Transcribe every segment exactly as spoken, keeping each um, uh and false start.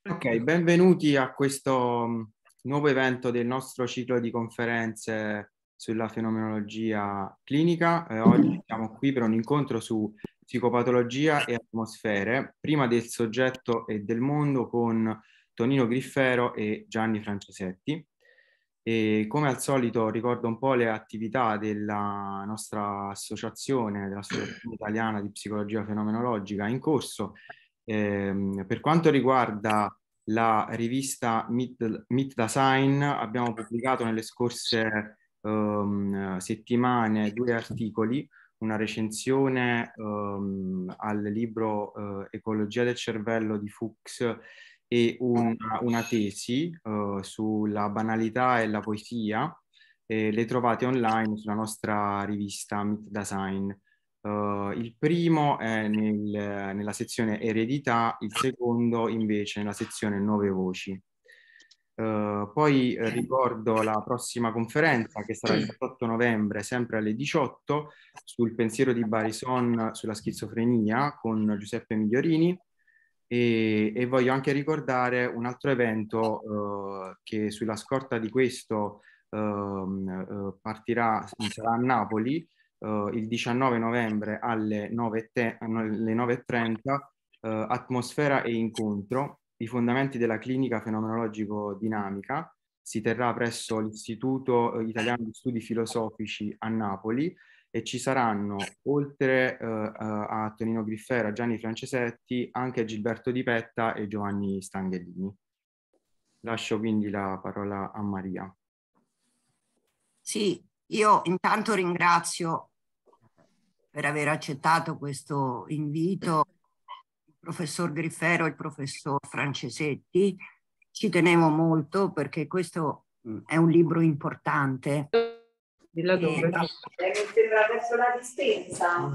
Ok, benvenuti a questo mh, nuovo evento del nostro ciclo di conferenze sulla fenomenologia clinica. Eh, oggi siamo qui per un incontro su psicopatologia e atmosfere, prima del soggetto e del mondo, con Tonino Griffero e Gianni Francesetti. E come al solito ricordo un po' le attività della nostra associazione, dell'Associazione Italiana di Psicologia Fenomenologica in corso. Ehm, per quanto riguarda la rivista Meet, Meet the Sign, abbiamo pubblicato nelle scorse ehm, settimane due articoli, una recensione ehm, al libro eh, Ecologia del cervello di Fuchs e un- una tesi eh, sulla banalità e la poesia. E le trovate online sulla nostra rivista Meet the Sign. Uh, il primo è nel- nella sezione eredità, il secondo invece nella sezione nuove voci. Uh, poi eh, ricordo la prossima conferenza che sarà il diciotto novembre, sempre alle diciotto, sul pensiero di Barison sulla schizofrenia con Giuseppe Migliorini. E, e voglio anche ricordare un altro evento uh, che sulla scorta di questo ehm, eh, partirà, sarà a Napoli uh, il diciannove novembre alle nove e trenta, uh, Atmosfera e incontro, i fondamenti della clinica fenomenologico-dinamica. Si terrà presso l'Istituto Italiano di Studi Filosofici a Napoli e ci saranno, oltre uh, a Tonino Griffera, Gianni Francesetti, anche Gilberto Di Petta e Giovanni Stanghellini. Lascio quindi la parola a Maria. Sì, io intanto ringrazio per aver accettato questo invito il professor Griffero e il professor Francesetti. Ci tenevo molto perché questo è un libro importante. Di là dove? E... Mi sembra verso la dispensa.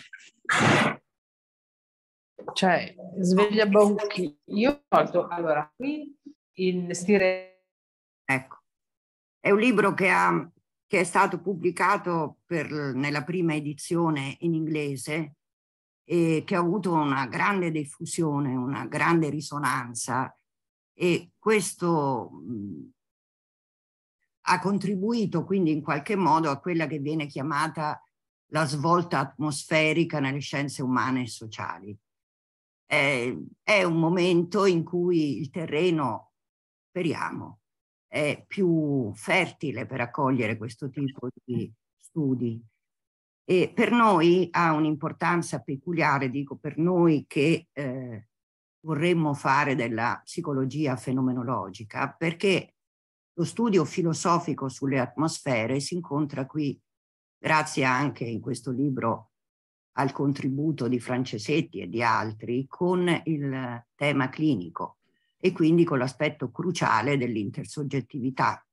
Cioè, sveglia Bauchi. Io porto, allora, qui in stile... Ecco, è un libro che, ha, che è stato pubblicato per, nella prima edizione in inglese e che ha avuto una grande diffusione, una grande risonanza, e questo mh, ha contribuito quindi in qualche modo a quella che viene chiamata la svolta atmosferica nelle scienze umane e sociali. È, è un momento in cui il terreno, speriamo, è più fertile per accogliere questo tipo di studi. E per noi ha un'importanza peculiare, dico per noi che eh, vorremmo fare della psicologia fenomenologica, perché lo studio filosofico sulle atmosfere si incontra qui, grazie anche in questo libro al contributo di Francesetti e di altri, con il tema clinico e quindi con l'aspetto cruciale dell'intersoggettività.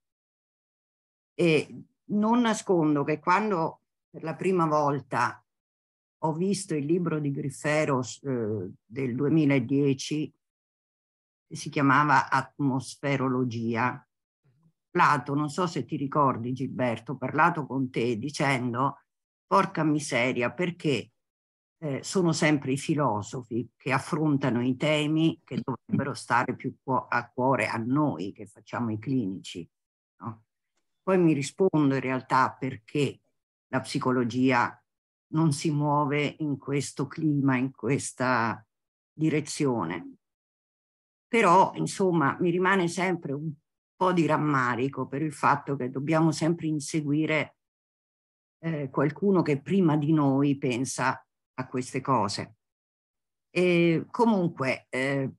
E non nascondo che quando per la prima volta ho visto il libro di Griffero eh, del duemiladieci, che si chiamava Atmosferologia, parlato, non so se ti ricordi Gilberto, ho parlato con te dicendo porca miseria, perché eh, sono sempre i filosofi che affrontano i temi che dovrebbero stare più a cuore a noi che facciamo i clinici, no? Poi mi rispondo in realtà perché la psicologia non si muove in questo clima, in questa direzione. Però, insomma, mi rimane sempre un po' di rammarico per il fatto che dobbiamo sempre inseguire eh, qualcuno che prima di noi pensa a queste cose. E comunque, eh,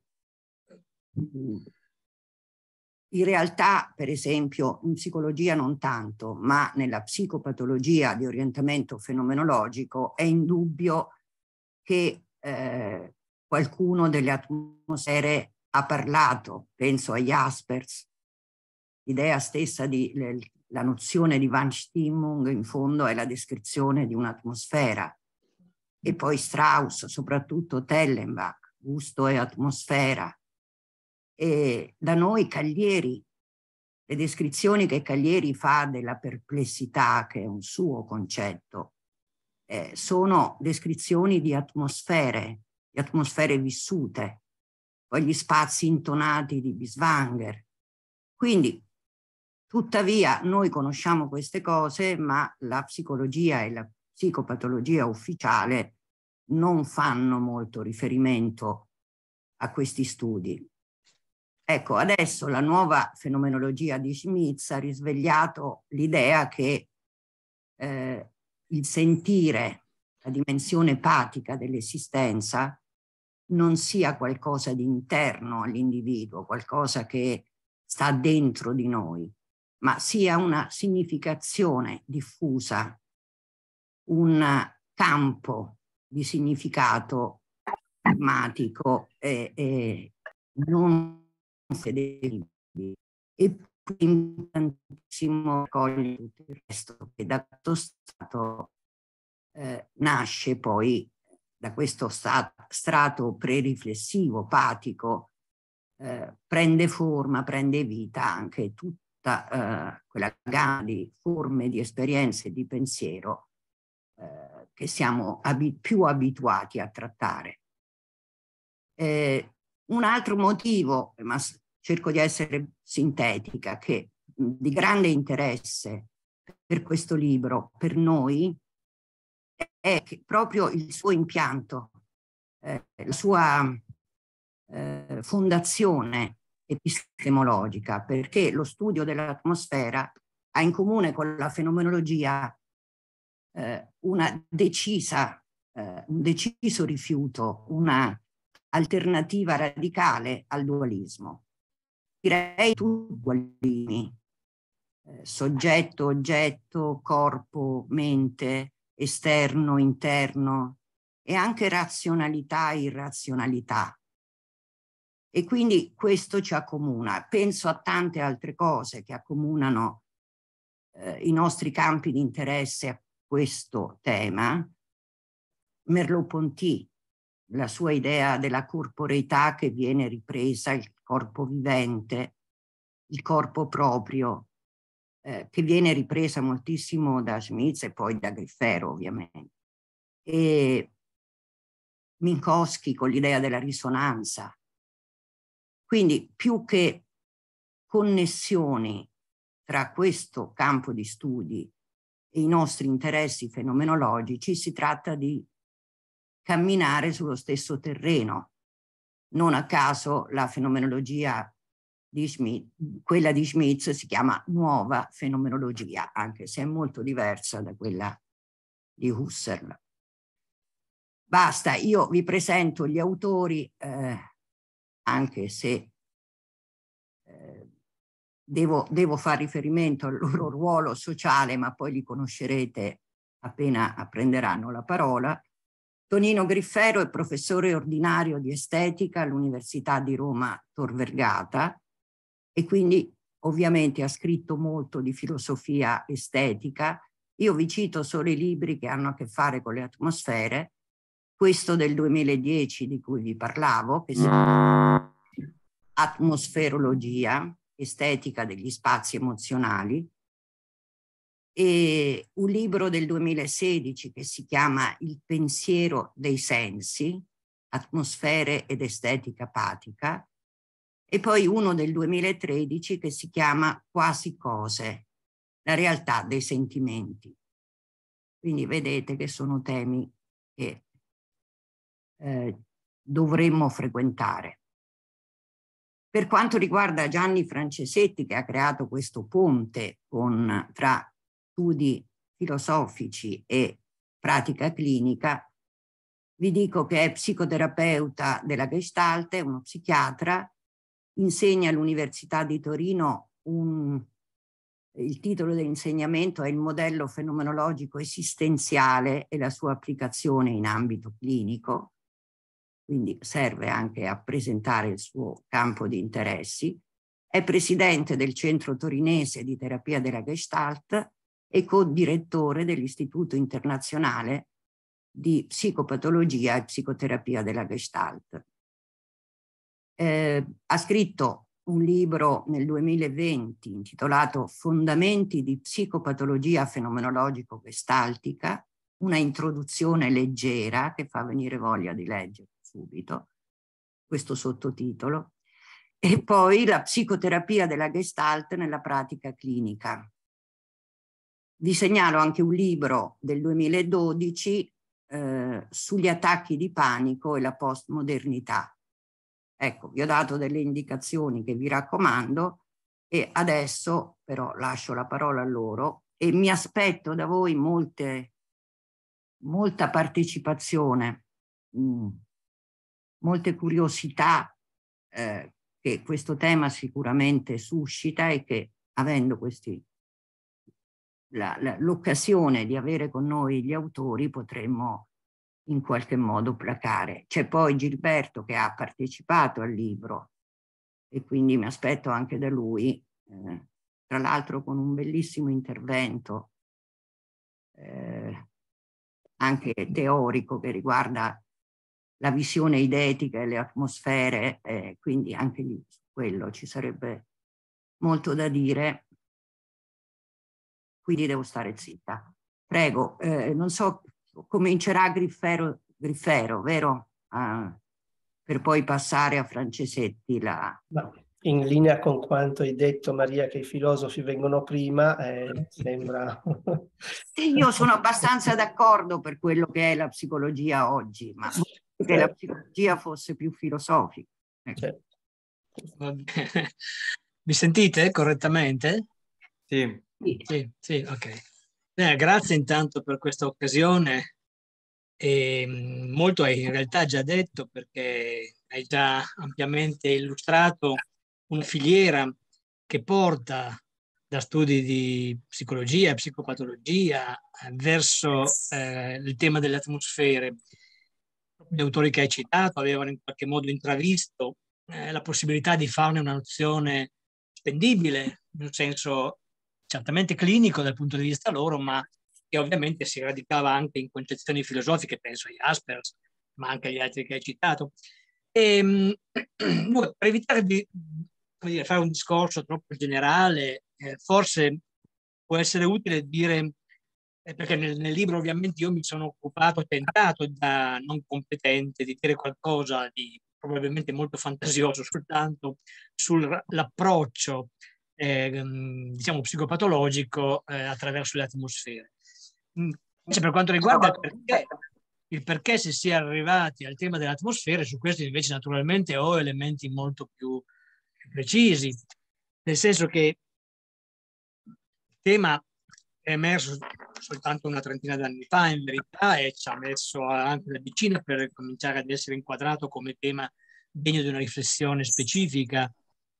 in realtà, per esempio, in psicologia non tanto, ma nella psicopatologia di orientamento fenomenologico è indubbio che eh, qualcuno delle atmosfere ha parlato, penso a Jaspers, l'idea stessa di le, la nozione di Wandstimmung in fondo è la descrizione di un'atmosfera, e poi Strauss, soprattutto Tellenbach, gusto e atmosfera. E da noi Caglieri, le descrizioni che Caglieri fa della perplessità, che è un suo concetto, eh, sono descrizioni di atmosfere, di atmosfere vissute. poi gli spazi intonati di Binswanger. Quindi, tuttavia, noi conosciamo queste cose, ma la psicologia e la psicopatologia ufficiale non fanno molto riferimento a questi studi. Ecco, adesso la nuova fenomenologia di Schmitz ha risvegliato l'idea che eh, il sentire, la dimensione empatica dell'esistenza non sia qualcosa di interno all'individuo, qualcosa che sta dentro di noi, ma sia una significazione diffusa, un campo di significato pragmatico e, e non fedeli. E poi importantissimo cogliere tutto il resto che da questo stato eh, nasce poi, da questo stato, strato pre-riflessivo, patico, eh, prende forma, prende vita anche tutta eh, quella gamma di forme, di esperienze e di pensiero eh, che siamo abi- più abituati a trattare. Eh, un altro motivo, ma cerco di essere sintetica, che di grande interesse per questo libro, per noi, è che proprio il suo impianto, eh, la sua eh, fondazione epistemologica, perché lo studio dell'atmosfera ha in comune con la fenomenologia eh, una decisa, eh, un deciso rifiuto, una alternativa radicale al dualismo. Direi tutti i dualismi, eh, soggetto, oggetto, corpo, mente, esterno, interno, e anche razionalità e irrazionalità. E quindi questo ci accomuna. Penso a tante altre cose che accomunano eh, i nostri campi di interesse a questo tema. Merleau-Ponty, la sua idea della corporeità che viene ripresa, il corpo vivente, il corpo proprio, eh, che viene ripresa moltissimo da Schmitz e poi da Griffero, ovviamente. E Minkowski con l'idea della risonanza. Quindi più che connessioni tra questo campo di studi e i nostri interessi fenomenologici, si tratta di camminare sullo stesso terreno. Non a caso la fenomenologia di Schmitz, quella di Schmitz, si chiama nuova fenomenologia, anche se è molto diversa da quella di Husserl. Basta, io vi presento gli autori, eh, anche se eh, devo, devo fare riferimento al loro ruolo sociale, ma poi li conoscerete appena apprenderanno la parola. Tonino Griffero è professore ordinario di estetica all'Università di Roma Tor Vergata e quindi ovviamente ha scritto molto di filosofia estetica. Io vi cito solo i libri che hanno a che fare con le atmosfere, questo del duemiladieci di cui vi parlavo, che si chiama Atmosferologia, estetica degli spazi emozionali, e un libro del duemilasedici che si chiama Il pensiero dei sensi, atmosfere ed estetica patica, e poi uno del duemilatredici che si chiama Quasi cose, la realtà dei sentimenti. Quindi vedete che sono temi che eh, dovremmo frequentare. Per quanto riguarda Gianni Francesetti, che ha creato questo ponte con, tra studi filosofici e pratica clinica, vi dico che è psicoterapeuta della Gestalt, è uno psichiatra, insegna all'Università di Torino, un, il titolo dell'insegnamento è Il modello fenomenologico esistenziale e la sua applicazione in ambito clinico, quindi serve anche a presentare il suo campo di interessi. È presidente del Centro Torinese di Terapia della Gestalt e co-direttore dell'Istituto Internazionale di Psicopatologia e Psicoterapia della Gestalt. Eh, ha scritto un libro nel duemilaventi intitolato Fondamenti di psicopatologia fenomenologico-gestaltica, una introduzione leggera che fa venire voglia di leggere subito. questo sottotitolo, e poi la psicoterapia della Gestalt nella pratica clinica. Vi segnalo anche un libro del duemiladodici eh, sugli attacchi di panico e la postmodernità. Ecco, vi ho dato delle indicazioni che vi raccomando e adesso però lascio la parola a loro e mi aspetto da voi molte, molta partecipazione, mh, molte curiosità eh, che questo tema sicuramente suscita e che, avendo questi l'occasione di avere con noi gli autori, potremmo in qualche modo placare. C'è poi Gilberto che ha partecipato al libro e quindi mi aspetto anche da lui, eh, tra l'altro con un bellissimo intervento eh, anche teorico che riguarda la visione eidetica e le atmosfere, eh, quindi anche lì su quello ci sarebbe molto da dire, quindi devo stare zitta. Prego, eh, non so, comincerà Griffero, Griffero vero? Ah, per poi passare a Francesetti. La... No, in linea con quanto hai detto, Maria, che i filosofi vengono prima, eh, sembra... Sì, io sono abbastanza d'accordo per quello che è la psicologia oggi, ma che certo. La psicologia fosse più filosofica. Ecco. Certo. Va bene. Mi sentite correttamente? Sì. Sì, sì, ok. Eh, grazie intanto per questa occasione. E, molto hai in realtà già detto, perché hai già ampiamente illustrato una filiera che porta da studi di psicologia e psicopatologia eh, verso eh, il tema delle atmosfere. Gli autori che hai citato avevano in qualche modo intravisto eh, la possibilità di farne una nozione spendibile, in un senso certamente clinico dal punto di vista loro, ma che ovviamente si radicava anche in concezioni filosofiche, penso a Jaspers, ma anche agli altri che hai citato. E, per evitare di come dire, fare un discorso troppo generale, eh, forse può essere utile dire, eh, perché nel, nel libro ovviamente io mi sono occupato, tentato da non competente, di dire qualcosa di probabilmente molto fantasioso soltanto sull'approccio eh, diciamo psicopatologico eh, attraverso le atmosfere. Invece per quanto riguarda il perché, il perché si sia arrivati al tema delle atmosfere, su questo invece naturalmente ho elementi molto più, più precisi, nel senso che il tema è emerso soltanto una trentina d'anni fa in verità e ci ha messo anche una decina per cominciare ad essere inquadrato come tema degno di una riflessione specifica.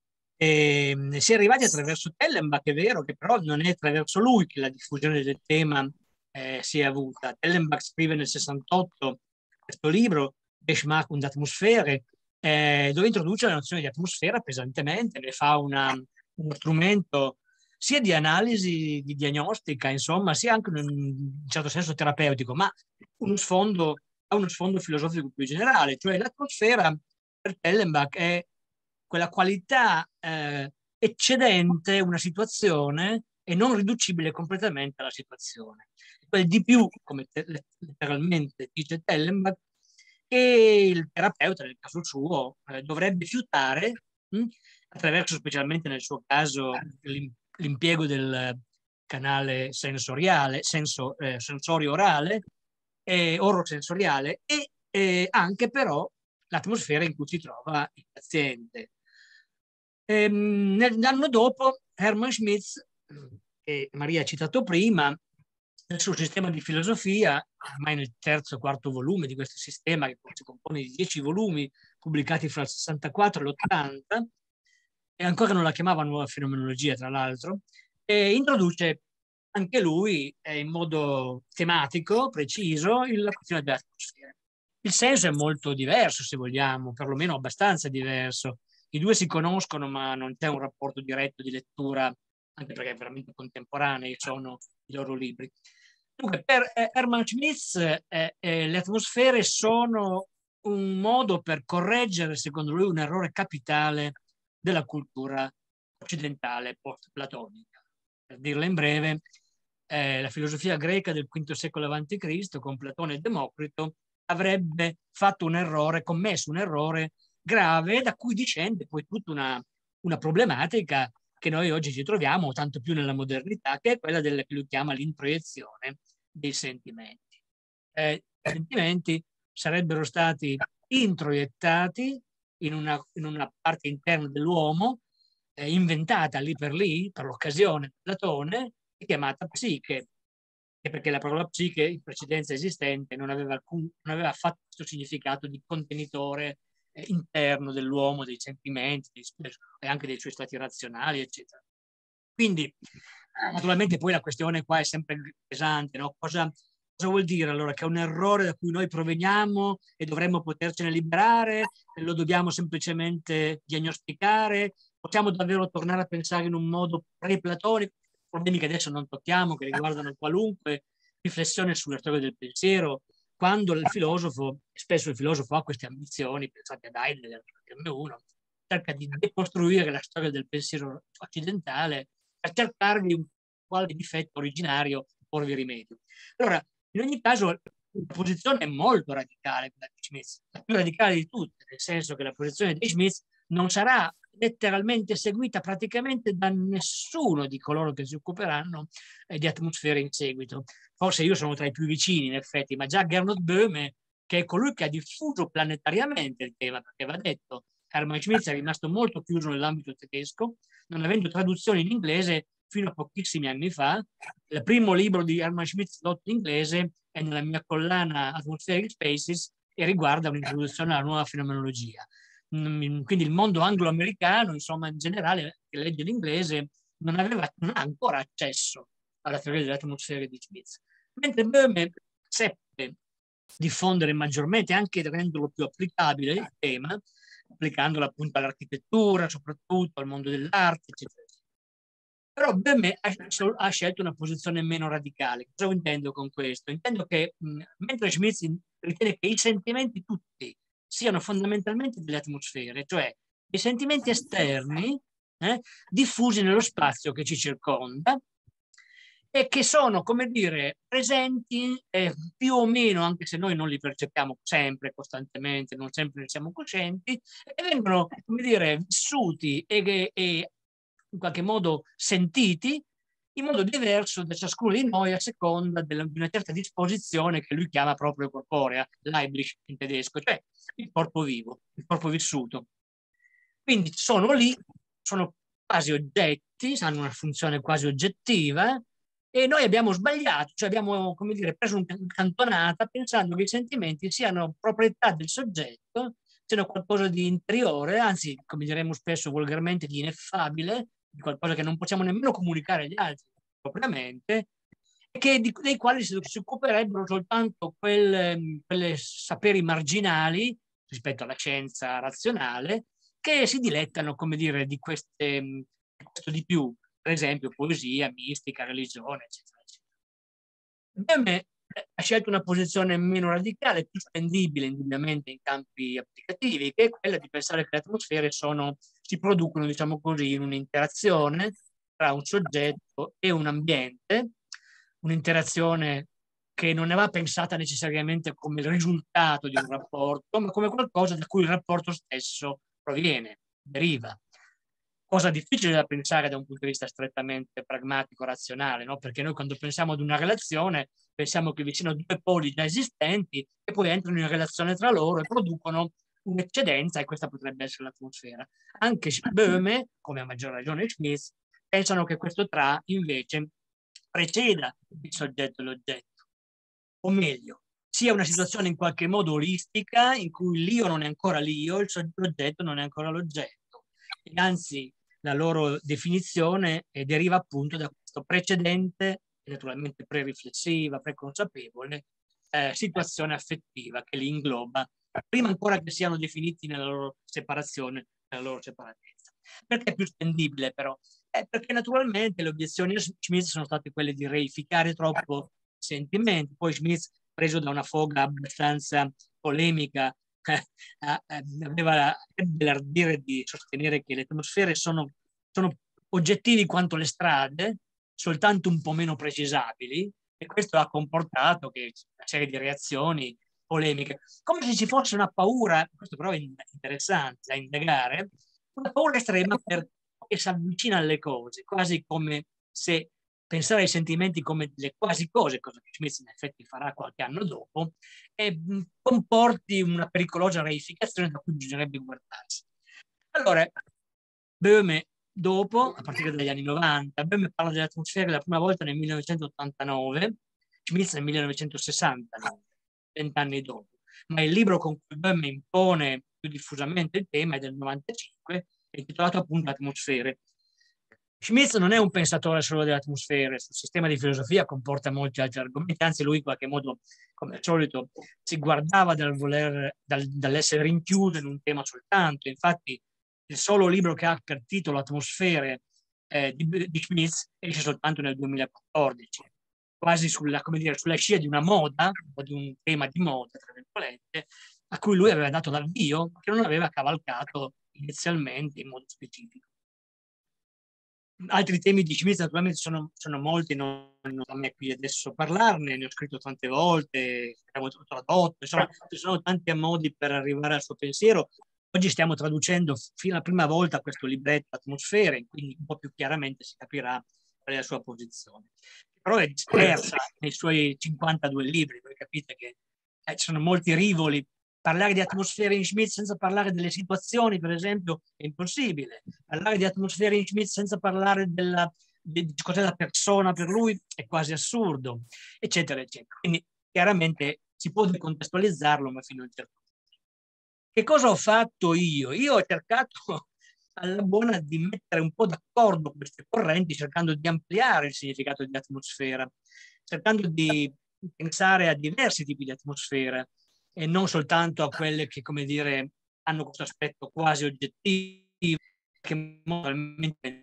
E si è arrivati attraverso Tellenbach, è vero che però non è attraverso lui che la diffusione del tema eh, si è avuta. Tellenbach scrive nel sessantotto questo libro, Geschmack und Atmosphäre, eh, dove introduce la nozione di atmosfera pesantemente, ne fa una, uno strumento sia di analisi, di diagnostica, insomma, sia anche in un certo senso terapeutico, ma uno sfondo, ha uno sfondo filosofico più generale, cioè l'atmosfera per Tellenbach è quella qualità eh, eccedente una situazione e non riducibile completamente alla situazione. Quel di più, come te- letteralmente dice Tellenbach, che il terapeuta, nel caso suo, eh, dovrebbe fiutare mh, attraverso, specialmente nel suo caso, l'impiego del canale sensoriale, senso, eh, sensorio orale, e orosensoriale, e eh, anche però l'atmosfera in cui si trova il paziente. Ehm, l'anno dopo Hermann Schmitz, che Maria ha citato prima, nel suo sistema di filosofia, ormai nel terzo o quarto volume di questo sistema, che si compone di dieci volumi pubblicati fra il sessantaquattro e l'ottanta, e ancora non la chiamava nuova fenomenologia, tra l'altro, e introduce anche lui eh, in modo tematico, preciso, la questione dell'atmosfera. Il senso è molto diverso, se vogliamo, perlomeno abbastanza diverso. I due si conoscono, ma non c'è un rapporto diretto di lettura, anche perché veramente contemporanei sono i loro libri. Dunque, per eh, Hermann Schmitz eh, eh, le atmosfere sono un modo per correggere, secondo lui, un errore capitale della cultura occidentale post-platonica. Per dirla in breve, eh, la filosofia greca del quinto secolo avanti Cristo, con Platone e Democrito, avrebbe fatto un errore, commesso un errore grave da cui discende poi tutta una, una problematica che noi oggi ci troviamo, tanto più nella modernità, che è quella della che lui chiama l'introiezione dei sentimenti. Eh, I sentimenti sarebbero stati introiettati in una, in una parte interna dell'uomo, eh, inventata lì per lì, per l'occasione, Platone, chiamata psiche, e perché la parola psiche in precedenza esistente non aveva, alcun, non aveva affatto questo significato di contenitore eh, interno dell'uomo, dei sentimenti dei, e anche dei suoi stati razionali, eccetera. Quindi, naturalmente, poi la questione qua è sempre pesante, no? Cosa, cosa vuol dire allora? Che è un errore da cui noi proveniamo e dovremmo potercene liberare, e lo dobbiamo semplicemente diagnosticare? Possiamo davvero tornare a pensare in un modo pre-platonico? Problemi che adesso non tocchiamo, che riguardano qualunque riflessione sulla storia del pensiero, quando il filosofo, spesso il filosofo ha queste ambizioni, pensate ad Heidegger, uno, cerca di decostruire la storia del pensiero occidentale per cercarvi un qualche difetto originario e porvi rimedio. Allora, in ogni caso, la posizione è molto radicale, quella di Schmitt, la più radicale di tutte, nel senso che la posizione di Schmitt non sarà letteralmente seguita praticamente da nessuno di coloro che si occuperanno eh, di atmosfere in seguito. Forse io sono tra i più vicini, in effetti, ma già Gernot Böhme, che è colui che ha diffuso planetariamente il tema, perché va detto, Hermann Schmitt è rimasto molto chiuso nell'ambito tedesco, non avendo traduzioni in inglese fino a pochissimi anni fa. Il primo libro di Hermann Schmitt tradotto in inglese è nella mia collana Atmospheric Spaces e riguarda un'introduzione alla nuova fenomenologia. Quindi il mondo anglo-americano, insomma, in generale, che legge l'inglese, non aveva non ha ancora accesso alla teoria delle atmosfere di Schmitt. Mentre Böhme seppe diffondere maggiormente, anche renderlo più applicabile il tema, applicandolo appunto all'architettura, soprattutto al mondo dell'arte, eccetera. Però Böhme ha, ha scelto una posizione meno radicale. Cosa intendo con questo? Intendo che mh, mentre Schmitt ritiene che i sentimenti tutti siano fondamentalmente delle atmosfere, cioè i sentimenti esterni eh, diffusi nello spazio che ci circonda e che sono, come dire, presenti eh, più o meno, anche se noi non li percepiamo sempre, costantemente, non sempre ne siamo coscienti, e vengono, come dire, vissuti e, e in qualche modo sentiti in modo diverso da ciascuno di noi a seconda della, di una certa disposizione che lui chiama proprio corporea, Leibniz in tedesco, cioè il corpo vivo, il corpo vissuto. Quindi sono lì, sono quasi oggetti, hanno una funzione quasi oggettiva e noi abbiamo sbagliato, cioè abbiamo, come dire, preso una cantonata pensando che i sentimenti siano proprietà del soggetto, siano qualcosa di interiore, anzi, come diremmo spesso volgarmente, di ineffabile, di qualcosa che non possiamo nemmeno comunicare agli altri propriamente, e che di, dei quali si, si occuperebbero soltanto quelle, quelle saperi marginali rispetto alla scienza razionale che si dilettano, come dire, di queste, di questo di più, per esempio poesia, mistica, religione, eccetera, eccetera. Böhme ha scelto una posizione meno radicale, più spendibile indubbiamente in campi applicativi, che è quella di pensare che le atmosfere sono, si producono, diciamo così, in un'interazione tra un soggetto e un ambiente, un'interazione che non ne va pensata necessariamente come il risultato di un rapporto, ma come qualcosa da cui il rapporto stesso proviene, deriva. Cosa difficile da pensare da un punto di vista strettamente pragmatico, razionale, no? Perché noi quando pensiamo ad una relazione pensiamo che vi siano due poli già esistenti e poi entrano in relazione tra loro e producono un'eccedenza e questa potrebbe essere l'atmosfera. Anche Böhme, come a maggior ragione Schmitt, pensano che questo tra invece preceda il soggetto e l'oggetto, o meglio, sia una situazione in qualche modo olistica in cui l'io non è ancora l'io, il soggetto non è ancora l'oggetto, e anzi la loro definizione eh, deriva appunto da questo precedente e naturalmente pre-riflessiva, pre-consapevole eh, situazione affettiva che li ingloba prima ancora che siano definiti nella loro separazione, nella loro separatezza. Perché è più spendibile però? Eh, perché naturalmente le obiezioni a Schmitt sono state quelle di reificare troppo i sentimenti, poi Schmitt, preso da una foga abbastanza polemica, eh, eh, aveva l'ardire di sostenere che le atmosfere sono, sono oggettivi quanto le strade, soltanto un po' meno precisabili, e questo ha comportato che una serie di reazioni polemiche, come se ci fosse una paura, questo però è interessante da indagare, una paura estrema per che si avvicina alle cose, quasi come se pensare ai sentimenti come delle quasi cose, cosa che Schmitz in effetti farà qualche anno dopo, e mh, comporti una pericolosa reificazione da cui bisognerebbe guardarsi. Allora, Böhme dopo, a partire dagli anni novanta, Böhme parla delle atmosfere la prima volta nel millenovecentottantanove, Schmitz nel millenovecentosessantanove, vent'anni dopo. Ma il libro con cui Böhme impone più diffusamente il tema è del novantacinque, è intitolato appunto Atmosfere. Schmitz non è un pensatore solo delle atmosfere, sul sistema di filosofia comporta molti altri argomenti, anzi lui in qualche modo, come al solito, si guardava dal voler, dal, dall'essere rinchiuso in un tema soltanto. Infatti il solo libro che ha per titolo Atmosfere eh, di, di Schmitz esce soltanto nel duemilaquattordici, quasi sulla, come dire, sulla scia di una moda, o di un tema di moda, tra virgolette, a cui lui aveva dato l'avvio, che non aveva cavalcato inizialmente in modo specifico. Altri temi di Schmitz naturalmente sono, sono molti, non, non a me qui adesso parlarne, ne ho scritto tante volte, abbiamo tradotto, insomma ci sono tanti modi per arrivare al suo pensiero. Oggi stiamo traducendo fino alla prima volta questo libretto Atmosfere, quindi un po' più chiaramente si capirà qual è la sua posizione. Però è dispersa nei suoi cinquantadue libri, voi capite che eh, ci sono molti rivoli. Parlare di atmosfere in Schmitz senza parlare delle situazioni, per esempio, è impossibile. Parlare di atmosfere in Schmitz senza parlare della, di, di cos'è la persona per lui è quasi assurdo, eccetera, eccetera. Quindi chiaramente si può decontestualizzarlo, ma fino a un certo punto. Che cosa ho fatto io? Io ho cercato alla buona di mettere un po' d'accordo queste correnti, cercando di ampliare il significato di atmosfera, cercando di pensare a diversi tipi di atmosfera, e non soltanto a quelle che, come dire, hanno questo aspetto quasi oggettivo, che moralmente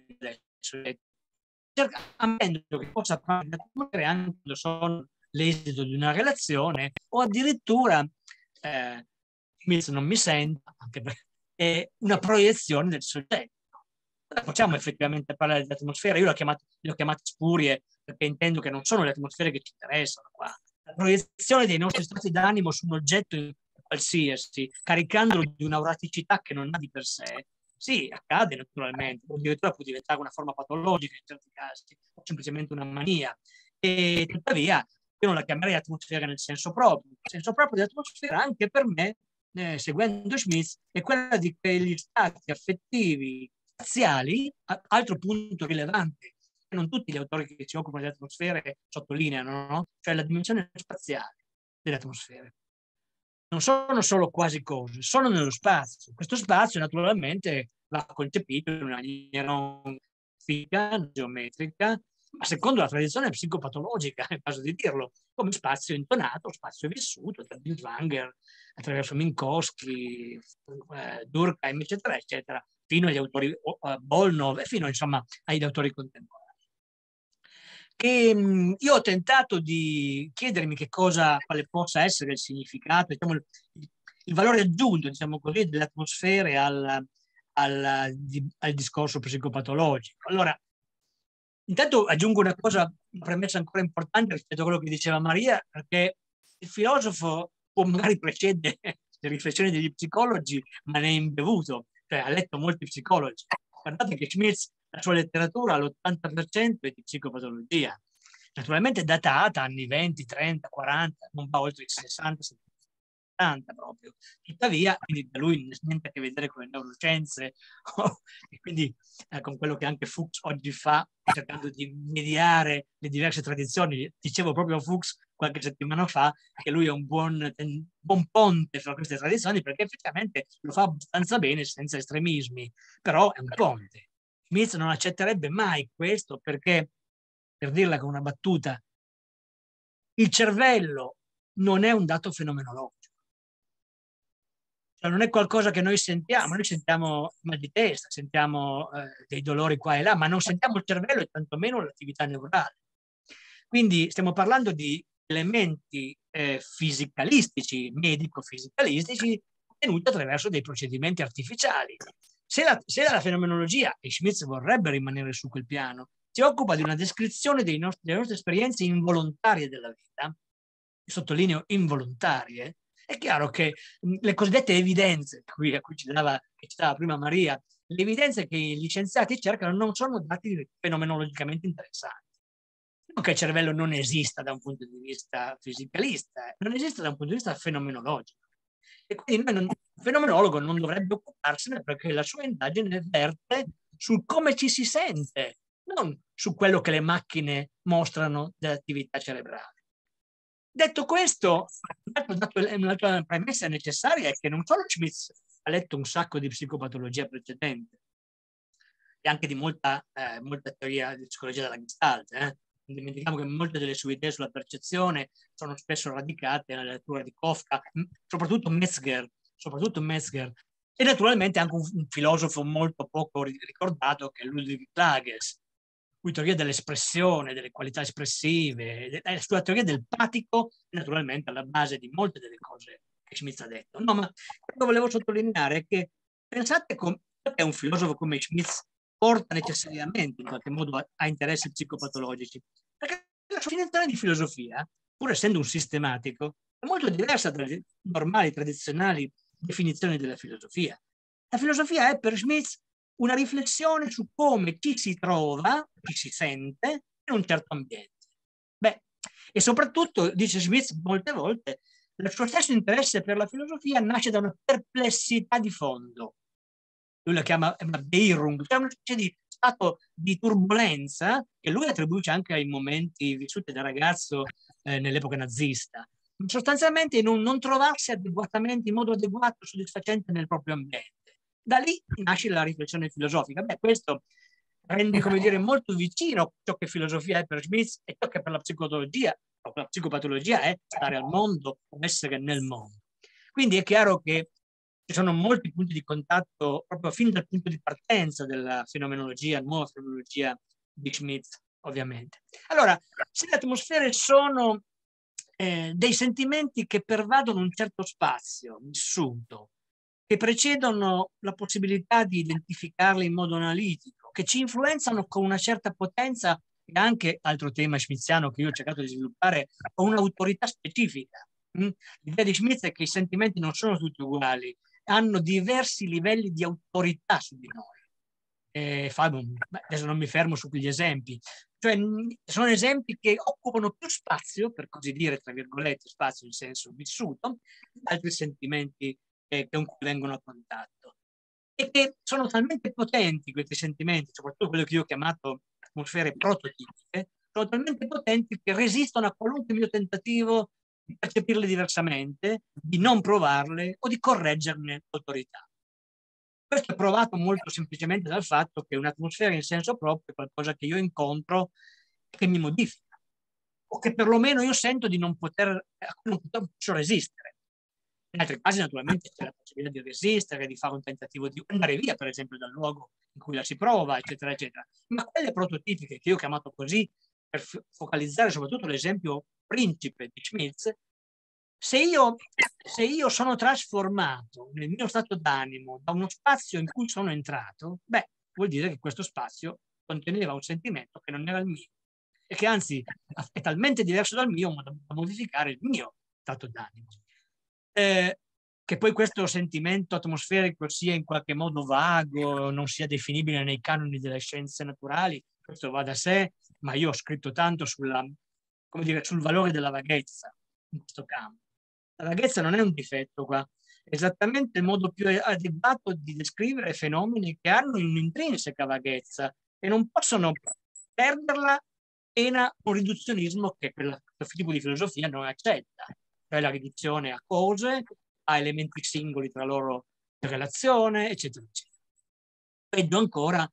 ammettendo che possa parlare di atmosfere anche quando sono l'esito di una relazione, o addirittura, eh, non mi sento, anche perché è una proiezione del soggetto. Facciamo effettivamente parlare di atmosfera, io l'ho chiamato, le ho chiamate spurie, perché intendo che non sono le atmosfere che ci interessano qua. La proiezione dei nostri stati d'animo su un oggetto qualsiasi, caricandolo di un'auraticità che non ha di per sé, sì, accade naturalmente, o addirittura può diventare una forma patologica in certi casi, o semplicemente una mania. E tuttavia io non la chiamerei atmosfera nel senso proprio. Il senso proprio di atmosfera anche per me, eh, seguendo Schmitz, è quella di quegli stati affettivi spaziali, altro punto rilevante. Non tutti gli autori che si occupano di atmosfere sottolineano, no? Cioè la dimensione spaziale delle atmosfere. Non sono solo quasi cose, sono nello spazio. Questo spazio naturalmente va concepito in una maniera fisica, geometrica, ma secondo la tradizione psicopatologica, è il caso di dirlo, come spazio intonato, spazio vissuto da Binswanger, attraverso Minkowski, eh, Durkheim, eccetera, eccetera, fino agli autori uh, Bolnov e fino insomma agli autori contemporanei. Che mh, io ho tentato di chiedermi che cosa, quale possa essere il significato, diciamo, il, il valore aggiunto, diciamo così, delle atmosfere al, al, di, al discorso psicopatologico. Allora, intanto aggiungo una cosa, una premessa ancora importante rispetto a quello che diceva Maria, perché il filosofo può magari precedere le riflessioni degli psicologi, ma ne è imbevuto, cioè ha letto molti psicologi. Guardate che Schmitz, la sua letteratura, l'ottanta per cento è di psicopatologia, naturalmente datata anni venti, trenta, quaranta, non va oltre i sessanta, settanta proprio. Tuttavia, quindi da lui niente a che vedere con le neuroscienze, e quindi eh, con quello che anche Fuchs oggi fa, cercando di mediare le diverse tradizioni. Dicevo proprio a Fuchs qualche settimana fa che lui è un buon, un buon ponte fra queste tradizioni, perché effettivamente lo fa abbastanza bene senza estremismi, però è un ponte. Schmitz non accetterebbe mai questo perché, per dirla con una battuta, il cervello non è un dato fenomenologico. Cioè non è qualcosa che noi sentiamo, noi sentiamo mal di testa, sentiamo eh, dei dolori qua e là, ma non sentiamo il cervello e tantomeno l'attività neurale. Quindi stiamo parlando di elementi eh, fisicalistici, medico-fisicalistici, ottenuti attraverso dei procedimenti artificiali. Se la, se la fenomenologia, e Schmitz vorrebbe rimanere su quel piano, si occupa di una descrizione dei nostri, delle nostre esperienze involontarie della vita, sottolineo involontarie, È chiaro che le cosiddette evidenze, qui, a cui ci dava, che citava prima Maria, le evidenze che gli scienziati cercano non sono dati fenomenologicamente interessanti. Non che il cervello non esista da un punto di vista fisicalista, non esiste da un punto di vista fenomenologico. E quindi noi non, il fenomenologo non dovrebbe occuparsene, perché la sua indagine verte su come ci si sente, non su quello che le macchine mostrano dell'attività cerebrale. Detto questo, un'altra premessa necessaria è che non solo Schmitt ha letto un sacco di psicopatologia precedente e anche di molta, eh, molta teoria di psicologia della Gestalt. Eh. Non dimentichiamo che molte delle sue idee sulla percezione sono spesso radicate nella lettura di Kafka, soprattutto Metzger, soprattutto Metzger, e naturalmente anche un, un filosofo molto poco ricordato che è Ludwig Klages, cui teoria dell'espressione, delle qualità espressive, la sua teoria del patico, naturalmente alla base di molte delle cose che Schmitt ha detto. No, ma quello che volevo sottolineare è che pensate che un filosofo come Schmitt porta necessariamente in qualche modo a, a interessi psicopatologici, perché la sua definizione di filosofia, pur essendo un sistematico, è molto diversa dalle normali, tradizionali definizioni della filosofia. La filosofia è per Schmitt una riflessione su come ci si trova, ci si sente in un certo ambiente. Beh, e soprattutto, dice Schmitt molte volte, il suo stesso interesse per la filosofia nasce da una perplessità di fondo. Lui la chiama una Beirung, cioè una specie di stato di turbolenza che lui attribuisce anche ai momenti vissuti da ragazzo eh, nell'epoca nazista. Sostanzialmente non, non trovarsi adeguatamente, in modo adeguato, soddisfacente nel proprio ambiente. Da lì nasce la riflessione filosofica. Beh, questo rende, come dire, molto vicino ciò che filosofia è per Schmitt e ciò che per la psicologia o per la psicopatologia è stare al mondo o essere nel mondo. Quindi è chiaro che ci sono molti punti di contatto proprio fin dal punto di partenza della fenomenologia, nuova fenomenologia di Schmitt, ovviamente. Allora, se le atmosfere sono eh, dei sentimenti che pervadono un certo spazio vissuto, che precedono la possibilità di identificarli in modo analitico, che ci influenzano con una certa potenza e anche, altro tema schmittiano che io ho cercato di sviluppare, con un'autorità specifica. L'idea di Schmitt è che i sentimenti non sono tutti uguali, hanno diversi livelli di autorità su di noi. Eh, Fabio, adesso non mi fermo su quegli esempi, cioè sono esempi che occupano più spazio, per così dire, tra virgolette, spazio in senso vissuto, di altri sentimenti eh, con cui vengono a contatto. E che sono talmente potenti questi sentimenti, soprattutto quello che io ho chiamato atmosfere prototipiche, sono talmente potenti che resistono a qualunque mio tentativo di percepirle diversamente, di non provarle o di correggerne l'autorità. Questo è provato molto semplicemente dal fatto che un'atmosfera in senso proprio è qualcosa che io incontro che mi modifica, o che perlomeno io sento di non poter, a cui non posso resistere. In altri casi naturalmente c'è la possibilità di resistere, di fare un tentativo di andare via, per esempio, dal luogo in cui la si prova, eccetera, eccetera. Ma quelle prototipiche che io ho chiamato così, per focalizzare soprattutto l'esempio principe di Schmitt, se io, se io sono trasformato nel mio stato d'animo da uno spazio in cui sono entrato, beh, vuol dire che questo spazio conteneva un sentimento che non era il mio e che anzi è talmente diverso dal mio da modificare il mio stato d'animo. Eh, che poi questo sentimento atmosferico sia in qualche modo vago, non sia definibile nei canoni delle scienze naturali, questo va da sé, ma io ho scritto tanto sulla, come dire, sul valore della vaghezza in questo campo. La vaghezza non è un difetto qua, è esattamente il modo più adeguato di descrivere fenomeni che hanno un'intrinseca vaghezza e non possono perderla pena un riduzionismo che questo tipo di filosofia non accetta, cioè la riduzione a cose, a elementi singoli tra loro in relazione, eccetera, eccetera. Vedo ancora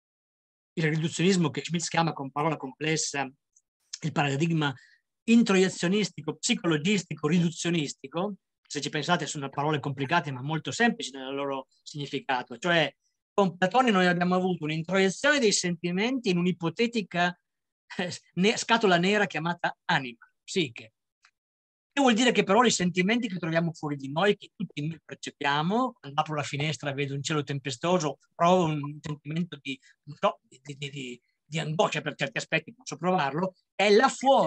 il riduzionismo che Schmitt chiama con parola complessa il paradigma introiezionistico, psicologistico, riduzionistico. Se ci pensate sono parole complicate ma molto semplici nel loro significato, cioè con Platone noi abbiamo avuto un'introiezione dei sentimenti in un'ipotetica eh, scatola nera chiamata anima, psiche. Che vuol dire che però i sentimenti che troviamo fuori di noi, che tutti noi percepiamo, quando apro la finestra e vedo un cielo tempestoso, provo un sentimento di, no, di, di, di, di angoscia per certi aspetti, posso provarlo, è là fuori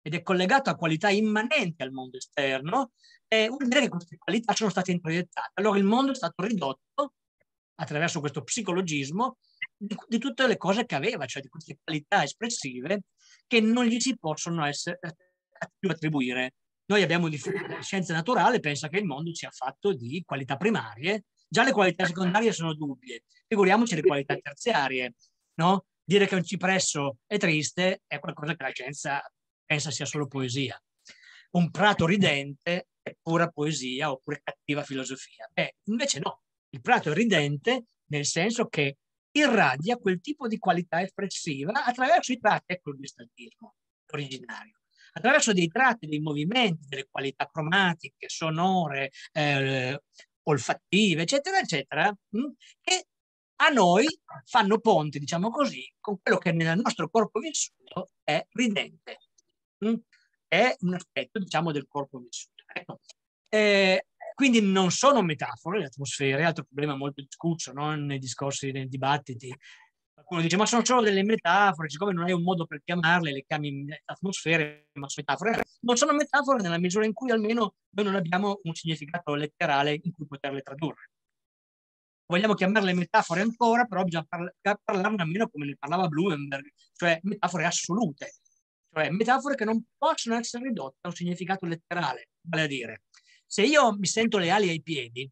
ed è collegato a qualità immanenti al mondo esterno, eh, vuol dire che queste qualità sono state introiettate. Allora il mondo è stato ridotto, attraverso questo psicologismo, di, di tutte le cose che aveva, cioè di queste qualità espressive che non gli si possono essere, più attribuire. Noi abbiamo di scienza naturale, pensa che il mondo sia fatto di qualità primarie, già le qualità secondarie sono dubbie, figuriamoci le qualità terziarie, no? Dire che un cipresso è triste è qualcosa che la scienza pensa sia solo poesia. Un prato ridente è pura poesia oppure cattiva filosofia. Beh, invece no, il prato è ridente nel senso che irradia quel tipo di qualità espressiva attraverso i tratti, ecco il distantismo originario, attraverso dei tratti, dei movimenti, delle qualità cromatiche, sonore, eh, olfattive, eccetera, eccetera, mh, che a noi fanno ponte, diciamo così, con quello che nel nostro corpo vissuto è ridente. Mh? È un aspetto, diciamo, del corpo vissuto. Ecco. Eh, quindi non sono metafore le atmosfere, altro problema molto discusso, no? Nei discorsi, nei dibattiti. Qualcuno dice, ma sono solo delle metafore, siccome non hai un modo per chiamarle, le chiami atmosfere, ma sono metafore. Non sono metafore nella misura in cui almeno noi non abbiamo un significato letterale in cui poterle tradurre. Vogliamo chiamarle metafore ancora, però bisogna parla- parlarne almeno come ne parlava Blumenberg, cioè metafore assolute, cioè metafore che non possono essere ridotte a un significato letterale. Vale a dire, se io mi sento le ali ai piedi,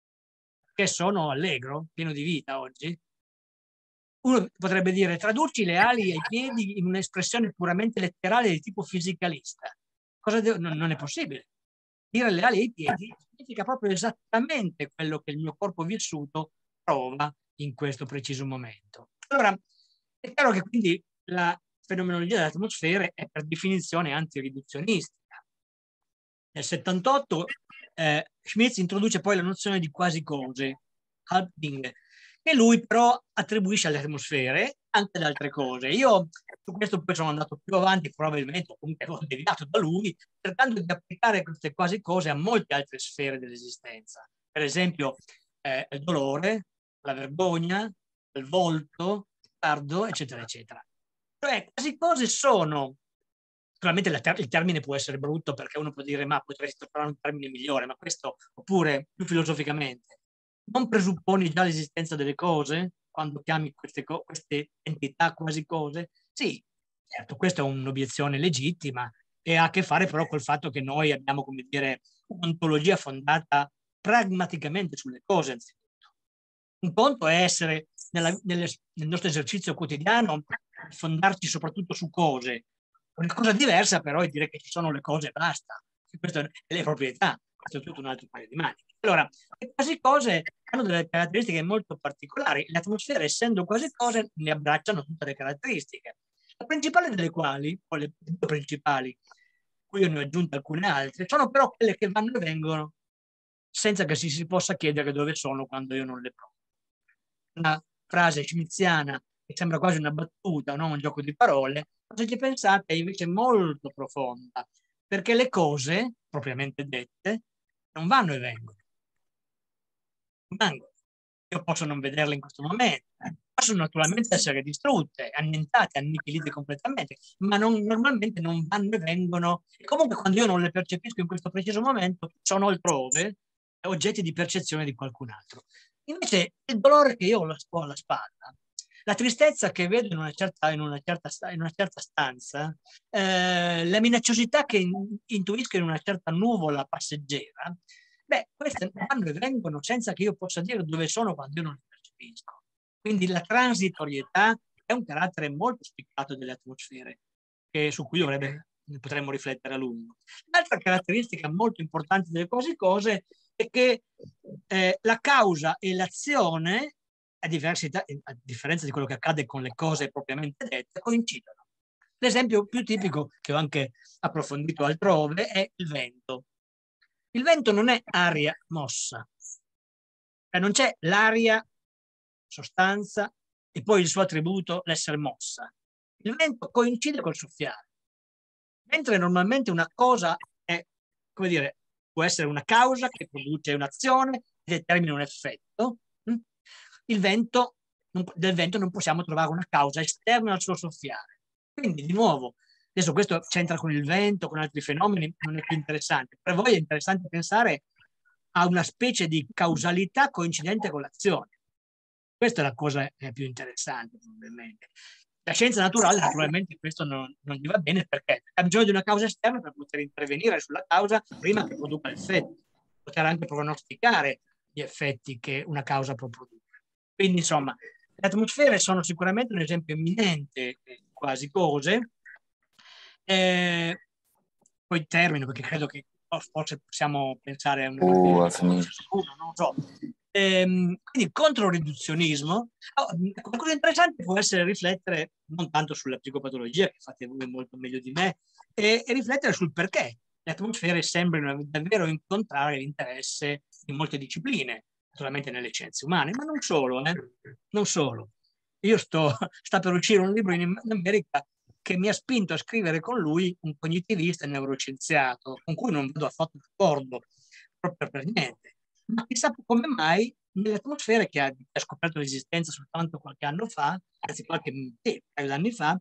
che sono allegro, pieno di vita oggi, uno potrebbe dire tradurci le ali ai piedi in un'espressione puramente letterale di tipo fisicalista. Cosa devo? Non, non è possibile. Dire le ali ai piedi significa proprio esattamente quello che il mio corpo vissuto prova in questo preciso momento. Allora, è chiaro che quindi la fenomenologia delle atmosfere è per definizione antiriduzionistica. Nel settantotto eh, Schmitz introduce poi la nozione di quasi cose, Halbdinge, che lui però attribuisce alle atmosfere anche ad altre cose. Io su questo poi sono andato più avanti, probabilmente, o comunque ho deviato da lui, cercando di applicare queste quasi cose a molte altre sfere dell'esistenza. Per esempio eh, il dolore, la vergogna, il volto, il tardo, eccetera, eccetera. Cioè, quasi cose sono, naturalmente ter- il termine può essere brutto perché uno può dire ma potresti trovare un termine migliore, ma questo, oppure più filosoficamente, non presupponi già l'esistenza delle cose quando chiami queste, co- queste entità quasi cose? Sì, certo, questa è un'obiezione legittima e ha a che fare però col fatto che noi abbiamo, come dire, un'ontologia fondata pragmaticamente sulle cose, anzitutto. Un conto è essere nella, nelle, nel nostro esercizio quotidiano, fondarci soprattutto su cose. Una cosa diversa però è dire che ci sono le cose e basta. Queste sono le proprietà, questo è tutto un altro paio di maniche. Allora, le quasi cose hanno delle caratteristiche molto particolari. Le atmosfere, essendo quasi cose, ne abbracciano tutte le caratteristiche. La principale delle quali, o le due principali, qui io ne ho aggiunto alcune altre, sono però quelle che vanno e vengono senza che si, si possa chiedere dove sono quando io non le provo. Una frase schmitziana che sembra quasi una battuta, no? Un gioco di parole, ma se ci pensate è invece molto profonda, perché le cose, propriamente dette, non vanno e vengono. Vengono. Io posso non vederle in questo momento, possono naturalmente essere distrutte, annientate, annichilite completamente, ma non, normalmente non vanno e vengono. E comunque quando io non le percepisco in questo preciso momento, sono altrove, oggetti di percezione di qualcun altro. Invece il dolore che io ho alla spalla, la tristezza che vedo in una certa, in una certa, in una certa stanza, eh, la minacciosità che in, intuisco in una certa nuvola passeggera, beh, queste vanno e vengono senza che io possa dire dove sono quando io non le percepisco. Quindi la transitorietà è un carattere molto spiccato delle atmosfere, che, su cui dovrebbe, potremmo riflettere a lungo. L'altra caratteristica molto importante delle quasi cose è che eh, la causa e l'azione, a, a differenza di quello che accade con le cose propriamente dette, coincidono. L'esempio più tipico, che ho anche approfondito altrove, è il vento. Il vento non è aria mossa, cioè non c'è l'aria, sostanza, e poi il suo attributo, l'essere mossa. Il vento coincide col soffiare, mentre normalmente una cosa è, come dire, può essere una causa che produce un'azione e determina un effetto. Il vento, del vento non possiamo trovare una causa esterna al suo soffiare. Quindi, di nuovo, Adesso questo c'entra con il vento, con altri fenomeni, non è più interessante. Per voi è interessante pensare a una specie di causalità coincidente con l'azione. Questa è la cosa più interessante, probabilmente. La scienza naturale, naturalmente, questo non, non gli va bene perché ha bisogno di una causa esterna per poter intervenire sulla causa prima che produca l'effetto, poter anche pronosticare gli effetti che una causa può produrre. Quindi, insomma, le atmosfere sono sicuramente un esempio eminente di quasi cose. Eh, poi termino perché credo che forse possiamo pensare a una Uh, uno, non so. Ehm, quindi contro il riduzionismo, oh, una cosa interessante può essere riflettere non tanto sulla psicopatologia, che fate voi molto meglio di me, e, e riflettere sul perché le atmosfere sembrano davvero incontrare l'interesse di molte discipline, naturalmente nelle scienze umane, ma non solo, eh? Non solo. Io sto, sta per uscire un libro in, in America che mi ha spinto a scrivere con lui un cognitivista e neuroscienziato, con cui non vado affatto d'accordo, proprio per niente. Ma chissà come mai nelle atmosfere che ha, ha scoperto l'esistenza soltanto qualche anno fa, anzi qualche eh, paio d'anni fa,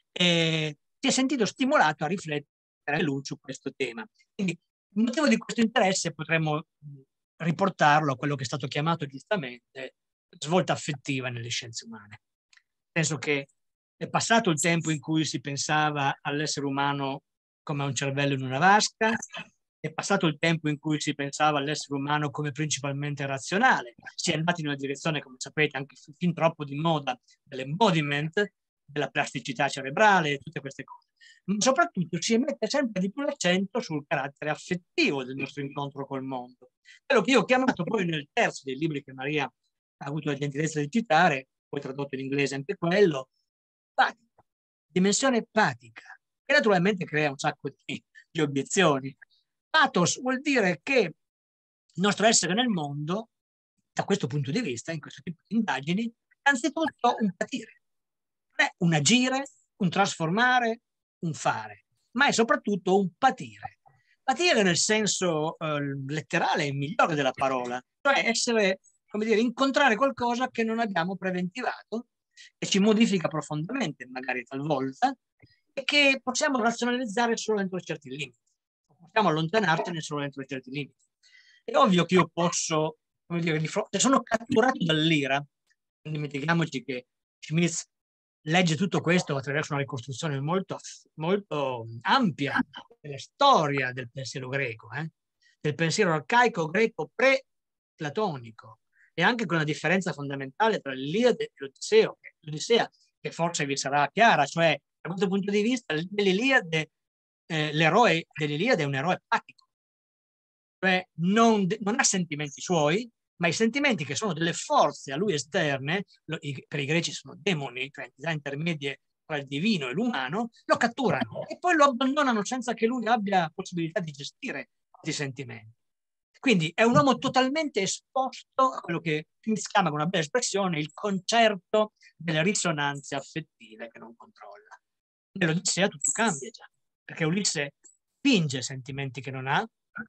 eh, si è sentito stimolato a riflettere lui su questo tema. Quindi il motivo di questo interesse potremmo riportarlo a quello che è stato chiamato giustamente svolta affettiva nelle scienze umane. Penso che è passato il tempo in cui si pensava all'essere umano come a un cervello in una vasca, è passato il tempo in cui si pensava all'essere umano come principalmente razionale, si è andati in una direzione, come sapete, anche fin troppo di moda dell'embodiment, della plasticità cerebrale e tutte queste cose. Ma soprattutto si mette sempre di più l'accento sul carattere affettivo del nostro incontro col mondo. Quello che io ho chiamato poi nel terzo dei libri che Maria ha avuto la gentilezza di citare, poi tradotto in inglese anche quello, patica, dimensione patica, che naturalmente crea un sacco di, di obiezioni. Pathos vuol dire che il nostro essere nel mondo, da questo punto di vista, in questo tipo di indagini, è anzitutto un patire. Non è un agire, un trasformare, un fare, ma è soprattutto un patire. Patire nel senso eh, letterale e migliore della parola, cioè essere, come dire, incontrare qualcosa che non abbiamo preventivato, che ci modifica profondamente, magari talvolta, e che possiamo razionalizzare solo entro certi limiti. Possiamo allontanarcene solo entro certi limiti. È ovvio che io posso, come dire, di fronte, se sono catturato dall'ira, non dimentichiamoci che Schmitz legge tutto questo attraverso una ricostruzione molto, molto ampia della storia del pensiero greco, eh? Del pensiero arcaico greco pre-platonico, e anche con una differenza fondamentale tra l'Iliade e l'Odisseo, l'Odissea, che forse vi sarà chiara, cioè da questo punto di vista l'Iliade, eh, l'eroe dell'Iliade è un eroe patico, cioè non, non ha sentimenti suoi, ma i sentimenti che sono delle forze a lui esterne, lo, i, per i greci sono demoni, cioè entità intermedie tra il divino e l'umano, lo catturano e poi lo abbandonano senza che lui abbia possibilità di gestire questi sentimenti. Quindi è un uomo totalmente esposto a quello che si chiama con una bella espressione il concerto delle risonanze affettive che non controlla. Nell'Odissea tutto cambia già, perché Ulisse finge sentimenti che non ha,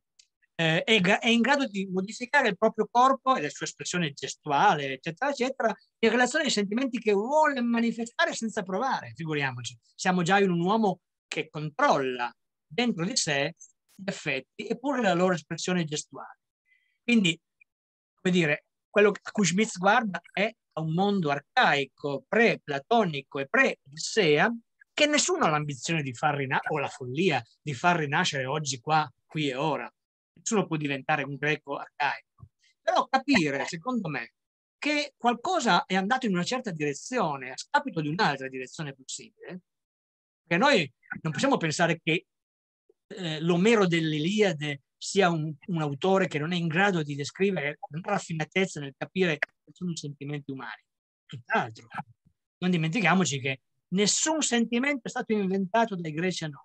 eh, è, è in grado di modificare il proprio corpo e la sua espressione gestuale, eccetera, eccetera, in relazione ai sentimenti che vuole manifestare senza provare. Figuriamoci, siamo già in un uomo che controlla dentro di sé gli effetti eppure la loro espressione gestuale. Quindi, come dire, quello a cui Schmitz guarda è un mondo arcaico, pre-platonico e pre-Odissea, che nessuno ha l'ambizione di far rinascere, o la follia di far rinascere oggi qua, qui e ora. Nessuno può diventare un greco arcaico. Però capire, secondo me, che qualcosa è andato in una certa direzione a scapito di un'altra direzione possibile, perché noi non possiamo pensare che eh, l'Omero dell'Iliade sia un, un autore che non è in grado di descrivere con raffinatezza nel capire quali sono i sentimenti umani. Tutt'altro. Non dimentichiamoci che nessun sentimento è stato inventato dai greci a noi.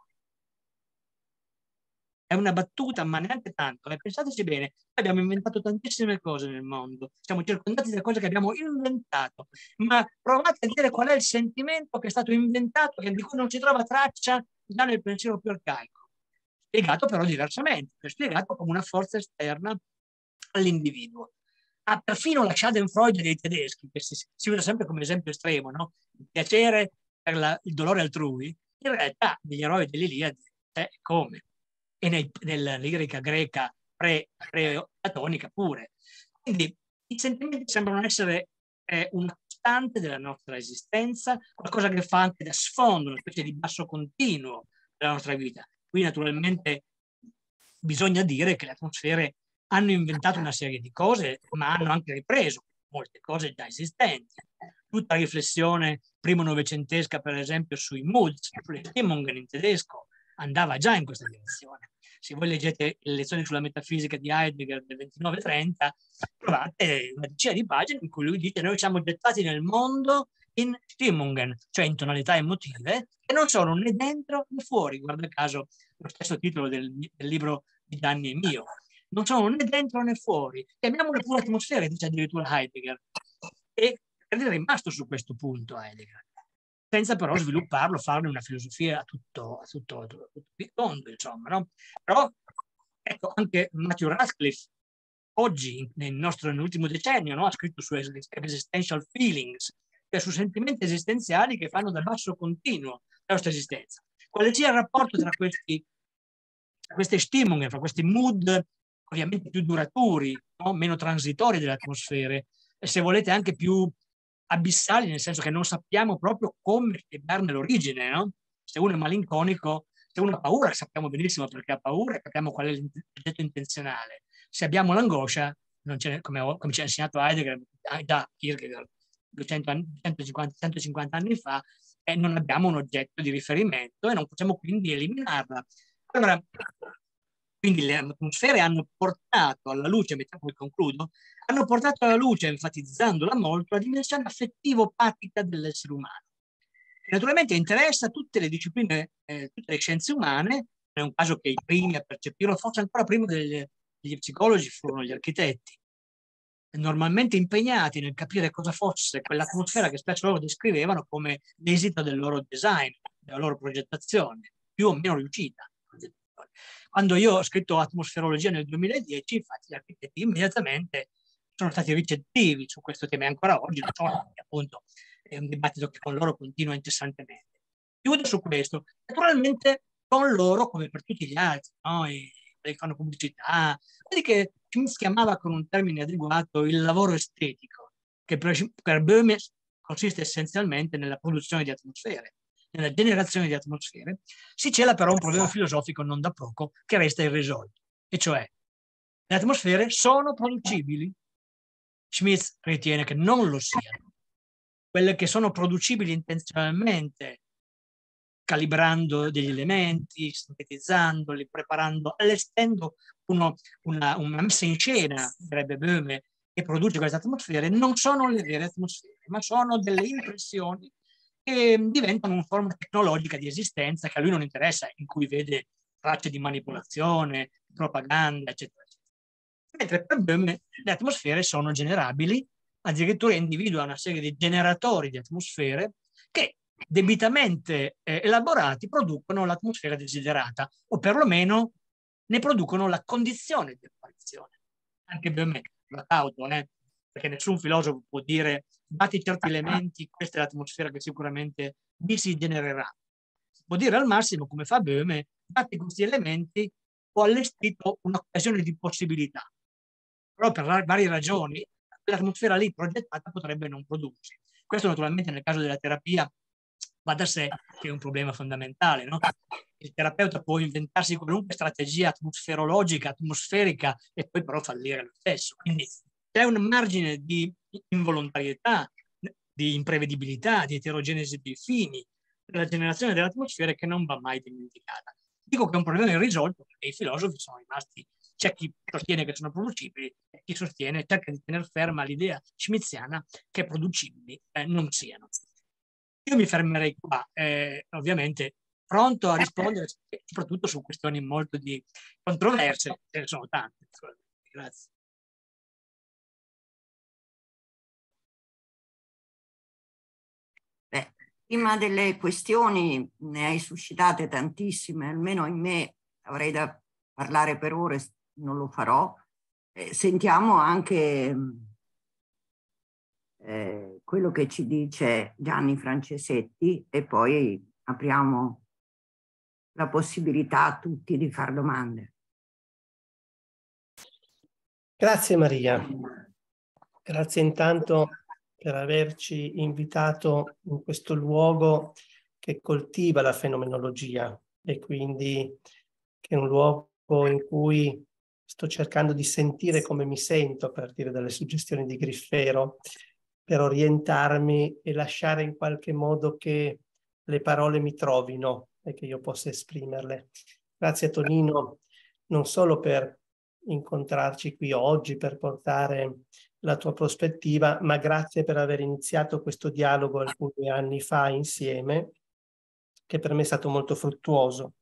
È una battuta, ma neanche tanto. Eh. Pensateci bene, abbiamo inventato tantissime cose nel mondo, siamo circondati da cose che abbiamo inventato, ma provate a dire qual è il sentimento che è stato inventato e di cui non si trova traccia già nel pensiero più arcaico. Spiegato però diversamente, è spiegato come una forza esterna all'individuo. Ha perfino la Schadenfreude dei tedeschi, che si, si usa sempre come esempio estremo, no? Il piacere per la, il dolore altrui. in realtà negli eroi dell'Iliade è come, e nel, nella lirica greca pre-platonica pure. Quindi i sentimenti sembrano essere eh, una costante della nostra esistenza, qualcosa che fa anche da sfondo, una specie di basso continuo della nostra vita. Qui naturalmente bisogna dire che le atmosfere hanno inventato una serie di cose, ma hanno anche ripreso molte cose già esistenti. Tutta riflessione primo novecentesca, per esempio, sui moods, sulle Stimmungen in tedesco, andava già in questa direzione. Se voi leggete le lezioni sulla metafisica di Heidegger del ventinove trenta, trovate una decina di pagine in cui lui dice: noi siamo gettati nel mondo in Stimmungen, cioè in tonalità emotive, che non sono né dentro né fuori. Guarda caso lo stesso titolo del, del libro di Gianni e mio. Non sono né dentro né fuori. Chiamiamole pure atmosfere, dice addirittura Heidegger. E è rimasto su questo punto Heidegger, senza però svilupparlo, farne una filosofia a tutto, a tutto, a tutto il tondo, insomma, no? Però, ecco, anche Matthew Radcliffe, oggi, nel nostro nell'ultimo decennio, no? Ha scritto su existential feelings, cioè su sentimenti esistenziali che fanno da basso continuo la nostra esistenza. Quale sia il rapporto tra questi, tra queste Stimmungen, fra questi mood ovviamente più duraturi, no? Meno transitori delle atmosfere, e se volete anche più abissali, nel senso che non sappiamo proprio come spiegarne l'origine, no? Se uno è malinconico, se uno ha paura, sappiamo benissimo perché ha paura e capiamo qual è l'oggetto intenzionale. Se abbiamo l'angoscia, non ce ne, come, come ci ha insegnato Heidegger da Kierkegaard duecentocinquanta anni fa, eh, non abbiamo un oggetto di riferimento e non possiamo quindi eliminarla. Allora, quindi le atmosfere hanno portato alla luce, mettiamo che concludo, hanno portato alla luce, enfatizzandola molto, la dimensione affettivo-patica dell'essere umano. Che naturalmente interessa tutte le discipline, eh, tutte le scienze umane. È un caso che i primi a percepirlo, forse ancora prima degli, degli psicologi, furono gli architetti, normalmente impegnati nel capire cosa fosse quell'atmosfera che spesso loro descrivevano come l'esito del loro design, della loro progettazione, più o meno riuscita. Quando io ho scritto atmosferologia nel duemiladieci, infatti gli architetti immediatamente sono stati ricettivi su questo tema, e ancora oggi lo sono, appunto è un dibattito che con loro continua incessantemente. Chiudo su questo. Naturalmente con loro, come per tutti gli altri, no? I, quelli che fanno pubblicità, quelli che Schmitz chiamava con un termine adeguato il lavoro estetico, che per, per Böhme consiste essenzialmente nella produzione di atmosfere, nella generazione di atmosfere. Si cela però un problema filosofico non da poco che resta irrisolto, e cioè le atmosfere sono producibili? Schmitz ritiene che non lo siano. Quelle che sono producibili intenzionalmente, calibrando degli elementi, sintetizzandoli, preparando, allestendo uno, una, una messa in scena, direbbe Böhme, che produce queste atmosfere, non sono le vere atmosfere, ma sono delle impressioni che diventano una forma tecnologica di esistenza che a lui non interessa, in cui vede tracce di manipolazione, propaganda, eccetera, eccetera. Mentre per Böhme le atmosfere sono generabili, addirittura individua una serie di generatori di atmosfere che debitamente eh, elaborati producono l'atmosfera desiderata, o perlomeno ne producono la condizione di apparizione. Anche Böhme va cauto, eh? Perché nessun filosofo può dire dati certi elementi, questa è l'atmosfera che sicuramente vi si genererà. Può dire al massimo, come fa Böhme, dati questi elementi ho allestito un'occasione di possibilità. Però per varie ragioni l'atmosfera lì progettata potrebbe non prodursi. Questo naturalmente nel caso della terapia va da sé che è un problema fondamentale, no? Il terapeuta può inventarsi qualunque strategia atmosferologica, atmosferica, e poi però fallire lo stesso. Quindi c'è un margine di involontarietà, di imprevedibilità, di eterogenesi dei fini nella generazione delle atmosfere che non va mai dimenticata. Dico che è un problema irrisolto perché i filosofi sono rimasti, c'è chi sostiene che sono producibili e chi sostiene, cerca di tenere ferma l'idea schmitziana che producibili eh, non siano. Io mi fermerei qua, eh, ovviamente pronto a rispondere soprattutto su questioni molto di controverse, ce ne sono tante. Grazie. Beh, prima delle questioni ne hai suscitate tantissime, almeno in me avrei da parlare per ore, non lo farò. Eh, sentiamo anche eh, quello che ci dice Gianni Francesetti e poi apriamo la possibilità a tutti di fare domande. Grazie Maria, grazie intanto per averci invitato in questo luogo che coltiva la fenomenologia e quindi che è un luogo in cui sto cercando di sentire come mi sento a partire dalle suggestioni di Griffero per orientarmi e lasciare in qualche modo che le parole mi trovino e che io possa esprimerle. Grazie a Tonino non solo per incontrarci qui oggi, per portare la tua prospettiva, ma grazie per aver iniziato questo dialogo alcuni anni fa insieme, che per me è stato molto fruttuoso.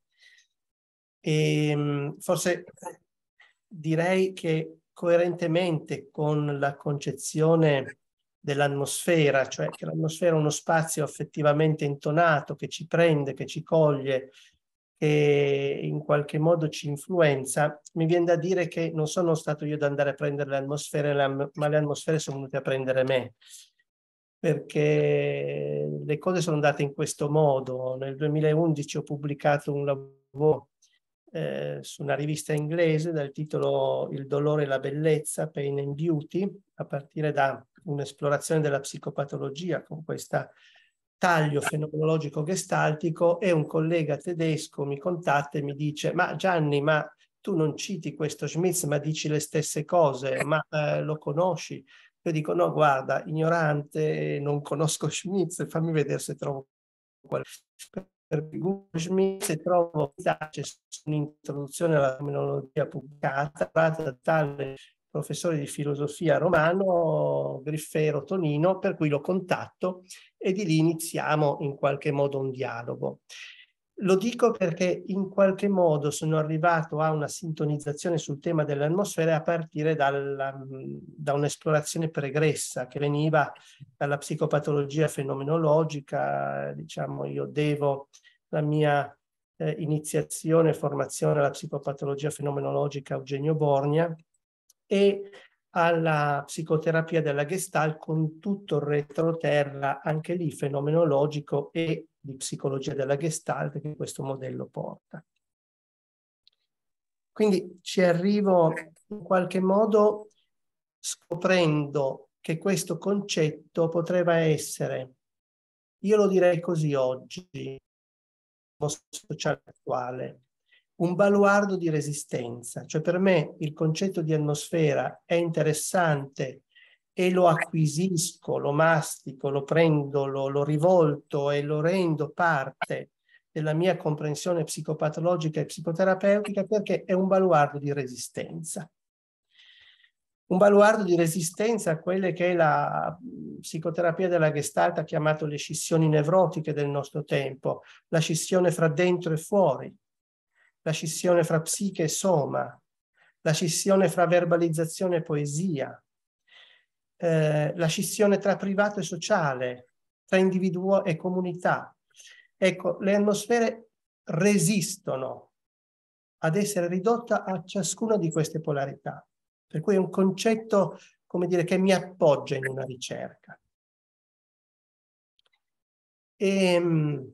E forse direi che coerentemente con la concezione dell'atmosfera, cioè che l'atmosfera è uno spazio affettivamente intonato, che ci prende, che ci coglie, che in qualche modo ci influenza, mi viene da dire che non sono stato io ad andare a prendere le atmosfere, ma le atmosfere sono venute a prendere me, perché le cose sono andate in questo modo. Nel duemilaundici ho pubblicato un lavoro eh, su una rivista inglese dal titolo Il dolore e la bellezza, Pain and Beauty, a partire da un'esplorazione della psicopatologia con questa taglio fenomenologico gestaltico, e un collega tedesco mi contatta e mi dice: ma Gianni, ma tu non citi questo Schmitz, ma dici le stesse cose, ma eh, lo conosci? Io dico: no, guarda, ignorante, non conosco Schmitz, fammi vedere se trovo qualcosa. Per Schmitz e trovo c'è un'introduzione alla fenomenologia pubblicata da tale professore di filosofia romano, Griffero Tonino, per cui lo contatto e di lì iniziamo in qualche modo un dialogo. Lo dico perché in qualche modo sono arrivato a una sintonizzazione sul tema dell'atmosfera a partire dalla, da un'esplorazione pregressa che veniva dalla psicopatologia fenomenologica. Diciamo, io devo la mia eh, iniziazione e formazione alla psicopatologia fenomenologica a Eugenio Borgna e alla psicoterapia della Gestalt, con tutto il retroterra anche lì fenomenologico e di psicologia della Gestalt che questo modello porta. Quindi ci arrivo in qualche modo scoprendo che questo concetto poteva essere, io lo direi così oggi, sociale attuale, un baluardo di resistenza. Cioè, per me il concetto di atmosfera è interessante e lo acquisisco, lo mastico, lo prendo, lo, lo rivolto e lo rendo parte della mia comprensione psicopatologica e psicoterapeutica, perché è un baluardo di resistenza. Un baluardo di resistenza a quelle che la psicoterapia della Gestalt ha chiamato le scissioni nevrotiche del nostro tempo, la scissione fra dentro e fuori, la scissione fra psiche e soma, la scissione fra verbalizzazione e poesia, eh, la scissione tra privato e sociale, tra individuo e comunità. Ecco, le atmosfere resistono ad essere ridotta a ciascuna di queste polarità. Per cui è un concetto, come dire, che mi appoggia in una ricerca. E,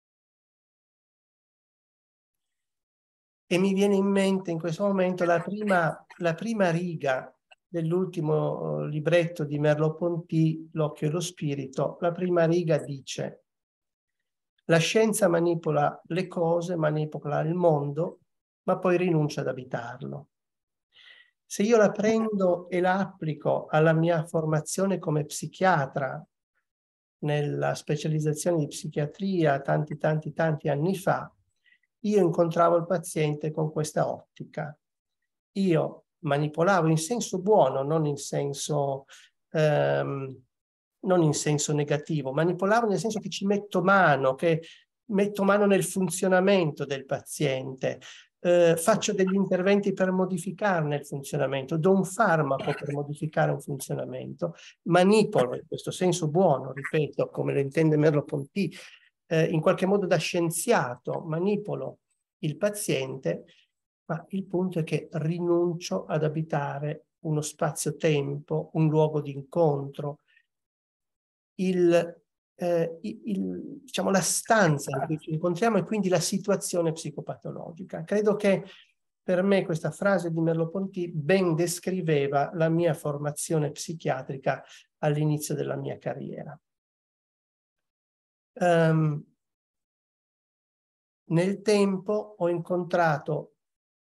e mi viene in mente in questo momento la prima, la prima riga dell'ultimo libretto di Merleau-Ponty, L'occhio e lo spirito. La prima riga dice: la scienza manipola le cose, manipola il mondo, ma poi rinuncia ad abitarlo. Se io la prendo e la applico alla mia formazione come psichiatra, nella specializzazione di psichiatria tanti, tanti, tanti anni fa, io incontravo il paziente con questa ottica. Io manipolavo in senso buono, non in senso, ehm, non in senso negativo, manipolavo nel senso che ci metto mano, che metto mano nel funzionamento del paziente, eh, faccio degli interventi per modificarne il funzionamento, do un farmaco per modificare un funzionamento, manipolo in questo senso buono, ripeto, come lo intende Merleau-Ponty, eh, in qualche modo da scienziato, manipolo il paziente, ma il punto è che rinuncio ad abitare uno spazio-tempo, un luogo di incontro. Il, eh, il, diciamo, la stanza in cui ci incontriamo e quindi la situazione psicopatologica. Credo che per me questa frase di Merleau-Ponty ben descriveva la mia formazione psichiatrica all'inizio della mia carriera. Um, nel tempo ho incontrato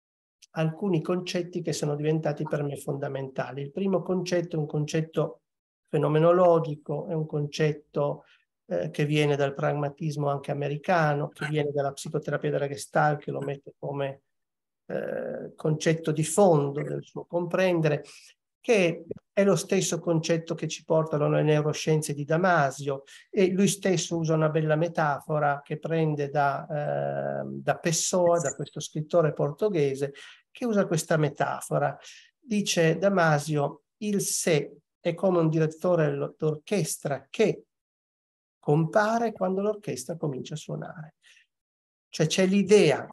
alcuni concetti che sono diventati per me fondamentali. Il primo concetto è un concetto fenomenologico, è un concetto eh, che viene dal pragmatismo anche americano, che viene dalla psicoterapia della Gestalt, che lo mette come eh, concetto di fondo del suo comprendere, che è lo stesso concetto che ci portano le neuroscienze di Damasio, e lui stesso usa una bella metafora che prende da, eh, da Pessoa, da questo scrittore portoghese, che usa questa metafora. Dice Damasio: il sé è come un direttore d'orchestra che compare quando l'orchestra comincia a suonare. Cioè c'è l'idea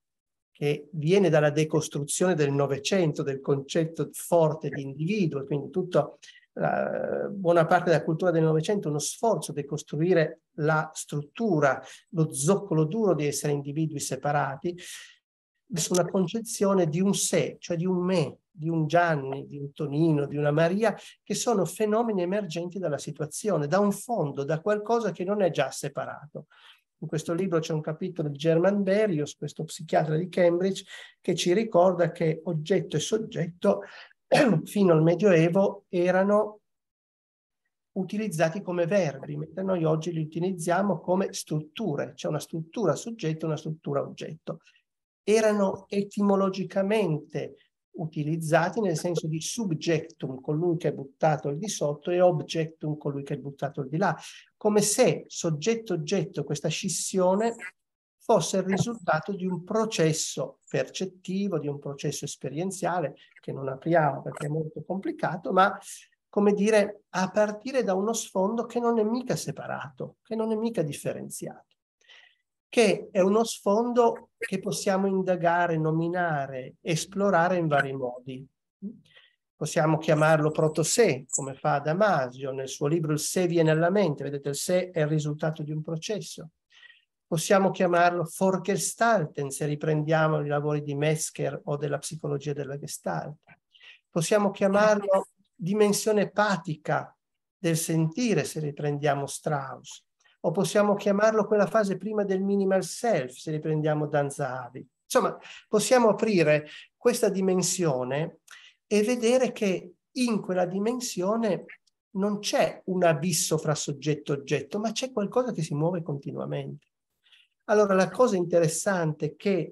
che viene dalla decostruzione del Novecento, del concetto forte di individuo, quindi tutta la, buona parte della cultura del Novecento è uno sforzo di costruire la struttura, lo zoccolo duro di essere individui separati, verso una concezione di un sé, cioè di un me, di un Gianni, di un Tonino, di una Maria, che sono fenomeni emergenti dalla situazione, da un fondo, da qualcosa che non è già separato. In questo libro c'è un capitolo di German Berrios, questo psichiatra di Cambridge, che ci ricorda che oggetto e soggetto fino al Medioevo erano utilizzati come verbi, mentre noi oggi li utilizziamo come strutture. C'è una struttura soggetto e una struttura oggetto. Erano etimologicamente utilizzati nel senso di subjectum, colui che è buttato al di sotto, e objectum, colui che è buttato al di là, come se soggetto-oggetto, questa scissione, fosse il risultato di un processo percettivo, di un processo esperienziale, che non apriamo perché è molto complicato, ma, come dire, a partire da uno sfondo che non è mica separato, che non è mica differenziato, che è uno sfondo che possiamo indagare, nominare, esplorare in vari modi. Possiamo chiamarlo proto-sé, come fa Damasio nel suo libro Il sé viene alla mente. Vedete, il sé è il risultato di un processo. Possiamo chiamarlo Vorgestalten, se riprendiamo i lavori di Metzger o della psicologia della Gestalt. Possiamo chiamarlo dimensione epatica del sentire, se riprendiamo Strauss. O possiamo chiamarlo quella fase prima del minimal self, se riprendiamo Dan Zahavi. Insomma, possiamo aprire questa dimensione e vedere che in quella dimensione non c'è un abisso fra soggetto e oggetto, ma c'è qualcosa che si muove continuamente. Allora, la cosa interessante che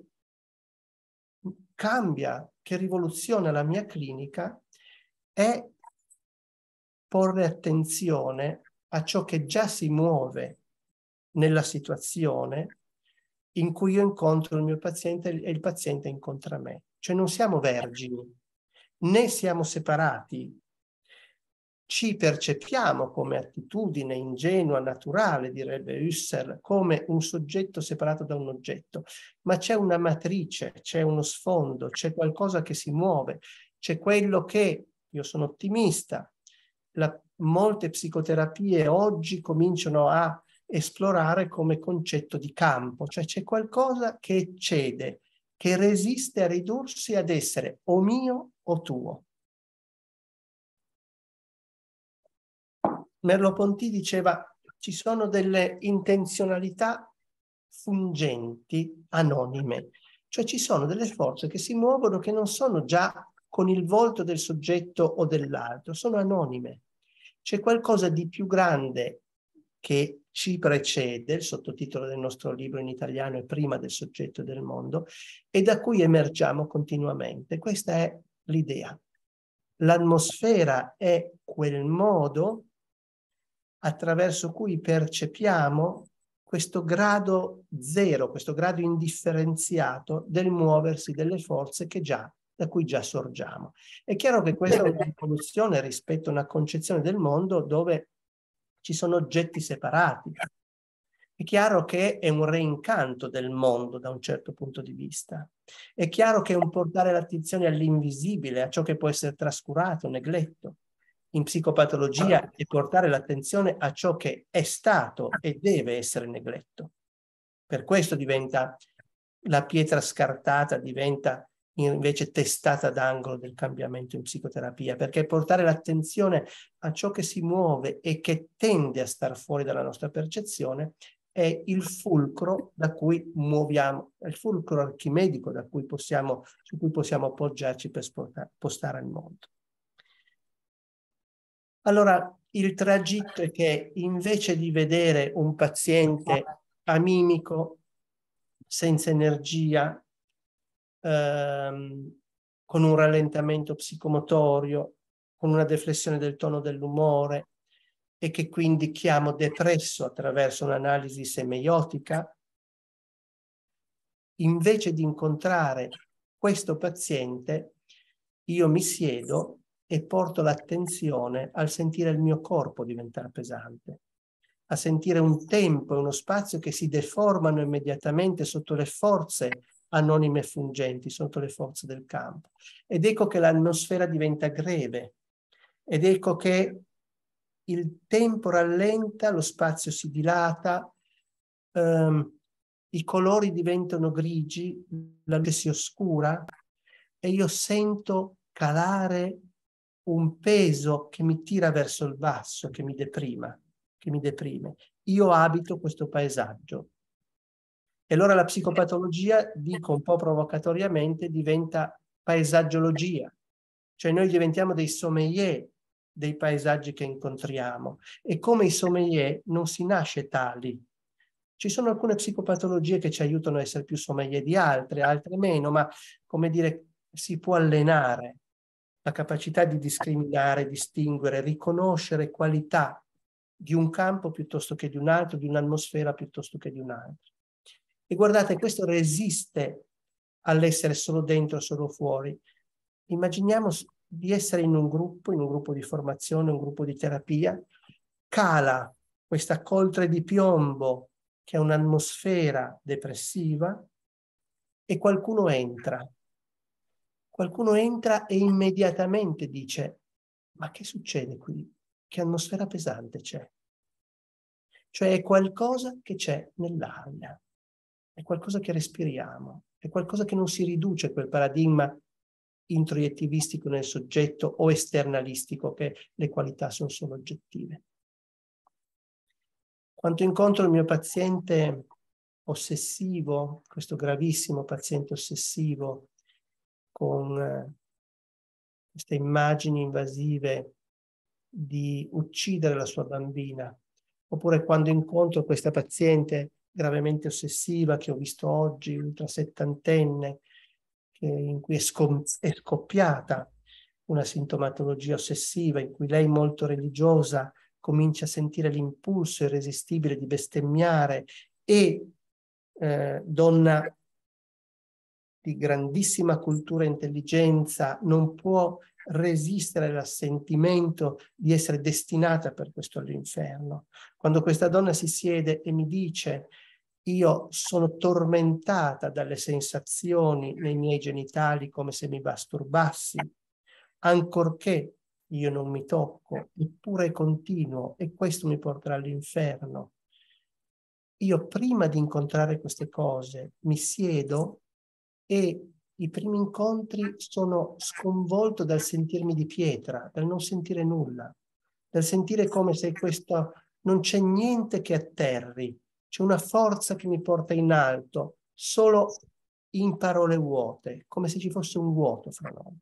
cambia, che rivoluziona la mia clinica, è porre attenzione a ciò che già si muove nella situazione in cui io incontro il mio paziente e il paziente incontra me. Cioè non siamo vergini, né siamo separati. Ci percepiamo come attitudine ingenua, naturale, direbbe Husserl, come un soggetto separato da un oggetto, ma c'è una matrice, c'è uno sfondo, c'è qualcosa che si muove, c'è quello che, io sono ottimista, la, molte psicoterapie oggi cominciano a esplorare come concetto di campo, cioè c'è qualcosa che eccede, che resiste a ridursi ad essere o mio o tuo. Merleau-Ponty diceva: ci sono delle intenzionalità fungenti, anonime, cioè ci sono delle forze che si muovono che non sono già con il volto del soggetto o dell'altro, sono anonime. C'è qualcosa di più grande che ci precede, il sottotitolo del nostro libro in italiano è Prima del soggetto e del mondo, e da cui emergiamo continuamente. Questa è l'idea. L'atmosfera è quel modo attraverso cui percepiamo questo grado zero, questo grado indifferenziato del muoversi delle forze che già, da cui già sorgiamo. È chiaro che questa è una rivoluzione rispetto a una concezione del mondo dove ci sono oggetti separati. È chiaro che è un reincanto del mondo da un certo punto di vista. È chiaro che è un portare l'attenzione all'invisibile, a ciò che può essere trascurato, negletto. in psicopatologia è portare l'attenzione a ciò che è stato e deve essere negletto. Per questo diventa la pietra scartata, diventa invece testata d'angolo del cambiamento in psicoterapia, perché portare l'attenzione a ciò che si muove e che tende a star fuori dalla nostra percezione è il fulcro da cui muoviamo, è il fulcro archimedico da cui possiamo, su cui possiamo appoggiarci per spostare il mondo. Allora, il tragitto è che invece di vedere un paziente amimico, senza energia, ehm, con un rallentamento psicomotorio, con una deflessione del tono dell'umore, e che quindi chiamo depresso attraverso un'analisi semeiotica, invece di incontrare questo paziente, io mi siedo e porto l'attenzione al sentire il mio corpo diventare pesante, a sentire un tempo e uno spazio che si deformano immediatamente sotto le forze anonime e fungenti, sotto le forze del campo. Ed ecco che l'atmosfera diventa greve, ed ecco che il tempo rallenta, lo spazio si dilata, ehm, i colori diventano grigi, la luce si oscura e io sento calare un peso che mi tira verso il basso, che mi deprima, che mi deprime. Io abito questo paesaggio. E allora la psicopatologia, dico un po' provocatoriamente, diventa paesaggiologia. Cioè noi diventiamo dei sommelier dei paesaggi che incontriamo. E come i sommelier non si nasce tali. Ci sono alcune psicopatologie che ci aiutano a essere più sommelier di altre, altre meno, ma come dire, si può allenare la capacità di discriminare, distinguere, riconoscere qualità di un campo piuttosto che di un altro, di un'atmosfera piuttosto che di un altro. E guardate, questo resiste all'essere solo dentro, solo fuori. Immaginiamo di essere in un gruppo, in un gruppo di formazione, un gruppo di terapia, cala questa coltre di piombo che è un'atmosfera depressiva e qualcuno entra. Qualcuno entra e immediatamente dice: ma che succede qui? Che atmosfera pesante c'è? Cioè è qualcosa che c'è nell'aria, è qualcosa che respiriamo, è qualcosa che non si riduce a quel paradigma introiettivistico nel soggetto o esternalistico che le qualità sono solo oggettive. Quando incontro il mio paziente ossessivo, questo gravissimo paziente ossessivo, con eh, queste immagini invasive di uccidere la sua bambina, oppure quando incontro questa paziente gravemente ossessiva che ho visto oggi, ultra settantenne, che, in cui è, è scoppiata una sintomatologia ossessiva, in cui lei molto religiosa comincia a sentire l'impulso irresistibile di bestemmiare e eh, donna di grandissima cultura e intelligenza non può resistere all'assentimento di essere destinata per questo all'inferno. Quando questa donna si siede e mi dice: io sono tormentata dalle sensazioni nei miei genitali come se mi masturbassi, ancorché io non mi tocco, eppure continuo e questo mi porterà all'inferno. Io prima di incontrare queste cose mi siedo e i primi incontri sono sconvolto dal sentirmi di pietra, dal non sentire nulla, dal sentire come se questo non c'è niente che atterri, c'è una forza che mi porta in alto, solo in parole vuote, come se ci fosse un vuoto fra noi.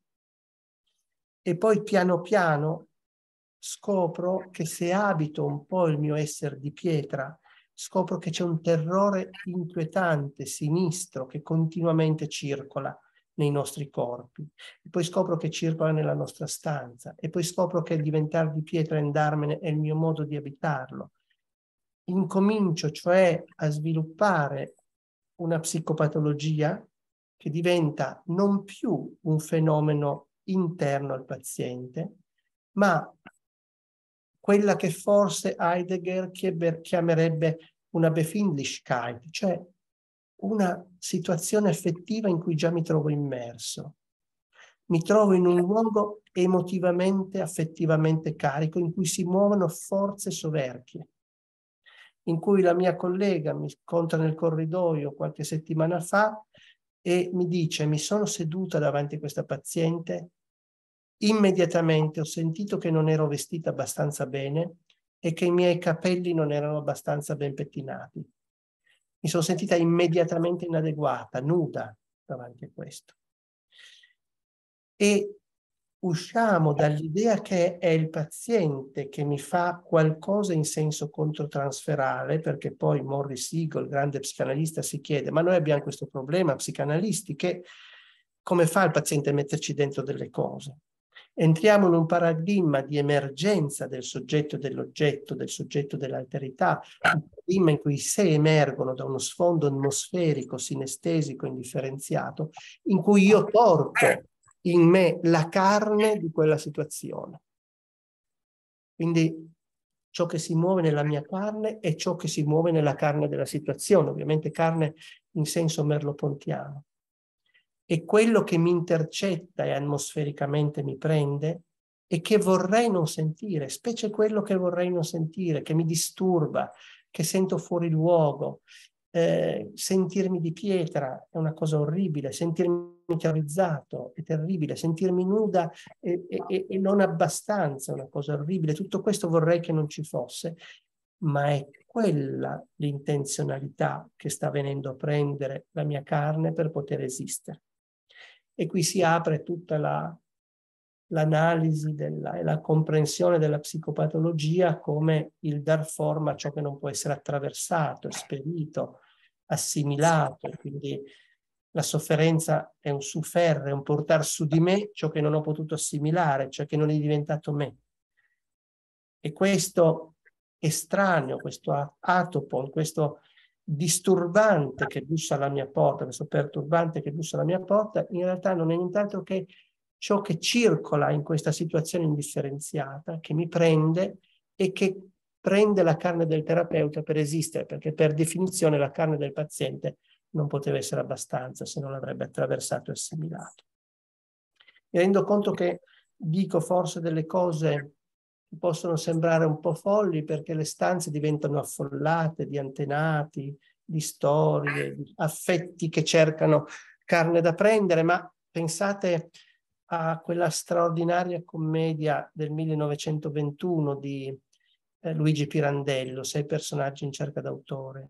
E poi piano piano scopro che se abito un po' il mio essere di pietra, scopro che c'è un terrore inquietante, sinistro, che continuamente circola nei nostri corpi. E poi scopro che circola nella nostra stanza. E poi scopro che diventare di pietra e andarmene è il mio modo di abitarlo. Incomincio cioè a sviluppare una psicopatologia che diventa non più un fenomeno interno al paziente, ma quella che forse Heidegger chiamerebbe una Befindlichkeit, cioè una situazione affettiva in cui già mi trovo immerso. Mi trovo in un luogo emotivamente, affettivamente carico, in cui si muovono forze soverchie, in cui la mia collega mi incontra nel corridoio qualche settimana fa e mi dice: mi sono seduta davanti a questa paziente, immediatamente ho sentito che non ero vestita abbastanza bene e che i miei capelli non erano abbastanza ben pettinati. Mi sono sentita immediatamente inadeguata, nuda davanti a questo. E usciamo dall'idea che è il paziente che mi fa qualcosa in senso controtransferale, perché poi Morris Siegel, il grande psicanalista, si chiede: ma noi abbiamo questo problema psicanalisti, che come fa il paziente a metterci dentro delle cose? Entriamo in un paradigma di emergenza del soggetto e dell'oggetto, del soggetto e dell'alterità, un paradigma in cui i sé emergono da uno sfondo atmosferico, sinestesico, indifferenziato, in cui io porto in me la carne di quella situazione. Quindi ciò che si muove nella mia carne è ciò che si muove nella carne della situazione, ovviamente carne in senso merleau-pontiano. E quello che mi intercetta e atmosfericamente mi prende e che vorrei non sentire, specie quello che vorrei non sentire, che mi disturba, che sento fuori luogo. Eh, sentirmi di pietra è una cosa orribile, sentirmi terrorizzato è terribile, sentirmi nuda e, e, e non abbastanza è una cosa orribile. Tutto questo vorrei che non ci fosse, ma è quella l'intenzionalità che sta venendo a prendere la mia carne per poter esistere. E qui si apre tutta la, l'analisi della, e la comprensione della psicopatologia come il dar forma a ciò che non può essere attraversato, esperito, assimilato. Quindi la sofferenza è un sufferre, è un portare su di me ciò che non ho potuto assimilare, cioè che non è diventato me. E questo estraneo, questo atopon, questo disturbante che bussa alla mia porta, questo perturbante che bussa alla mia porta, in realtà non è nient'altro che ciò che circola in questa situazione indifferenziata, che mi prende e che prende la carne del terapeuta per esistere, perché per definizione la carne del paziente non poteva essere abbastanza se non l'avrebbe attraversato e assimilato. Mi rendo conto che dico forse delle cose che possono sembrare un po' folli, perché le stanze diventano affollate di antenati, di storie, di affetti che cercano carne da prendere, ma pensate a quella straordinaria commedia del millenovecentoventuno di eh, Luigi Pirandello, Sei personaggi in cerca d'autore.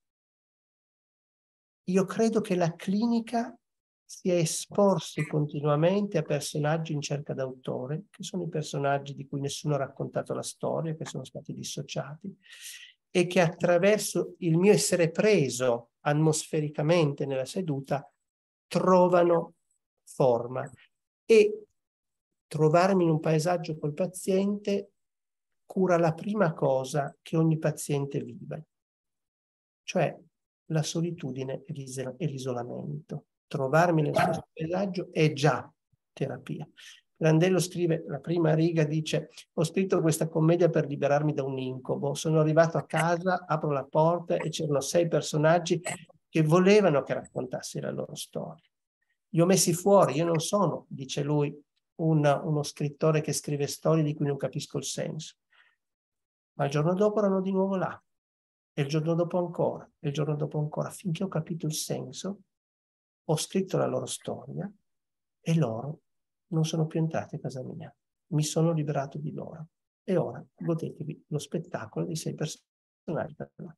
Io credo che la clinica sia esporsi continuamente a personaggi in cerca d'autore, che sono i personaggi di cui nessuno ha raccontato la storia, che sono stati dissociati, e che attraverso il mio essere preso atmosfericamente nella seduta trovano forma. E trovarmi in un paesaggio col paziente cura la prima cosa che ogni paziente vive, cioè la solitudine e l'isolamento. Trovarmi nel suo paesaggio è già terapia. Pirandello scrive, la prima riga dice: ho scritto questa commedia per liberarmi da un incubo. Sono arrivato a casa, apro la porta e c'erano sei personaggi che volevano che raccontassi la loro storia. Li ho messi fuori, io non sono, dice lui, un, uno scrittore che scrive storie di cui non capisco il senso. Ma il giorno dopo erano di nuovo là, e il giorno dopo ancora, e il giorno dopo ancora, finché ho capito il senso, ho scritto la loro storia e loro non sono più entrati a casa mia. Mi sono liberato di loro. E ora godetevi lo spettacolo di sei personaggi.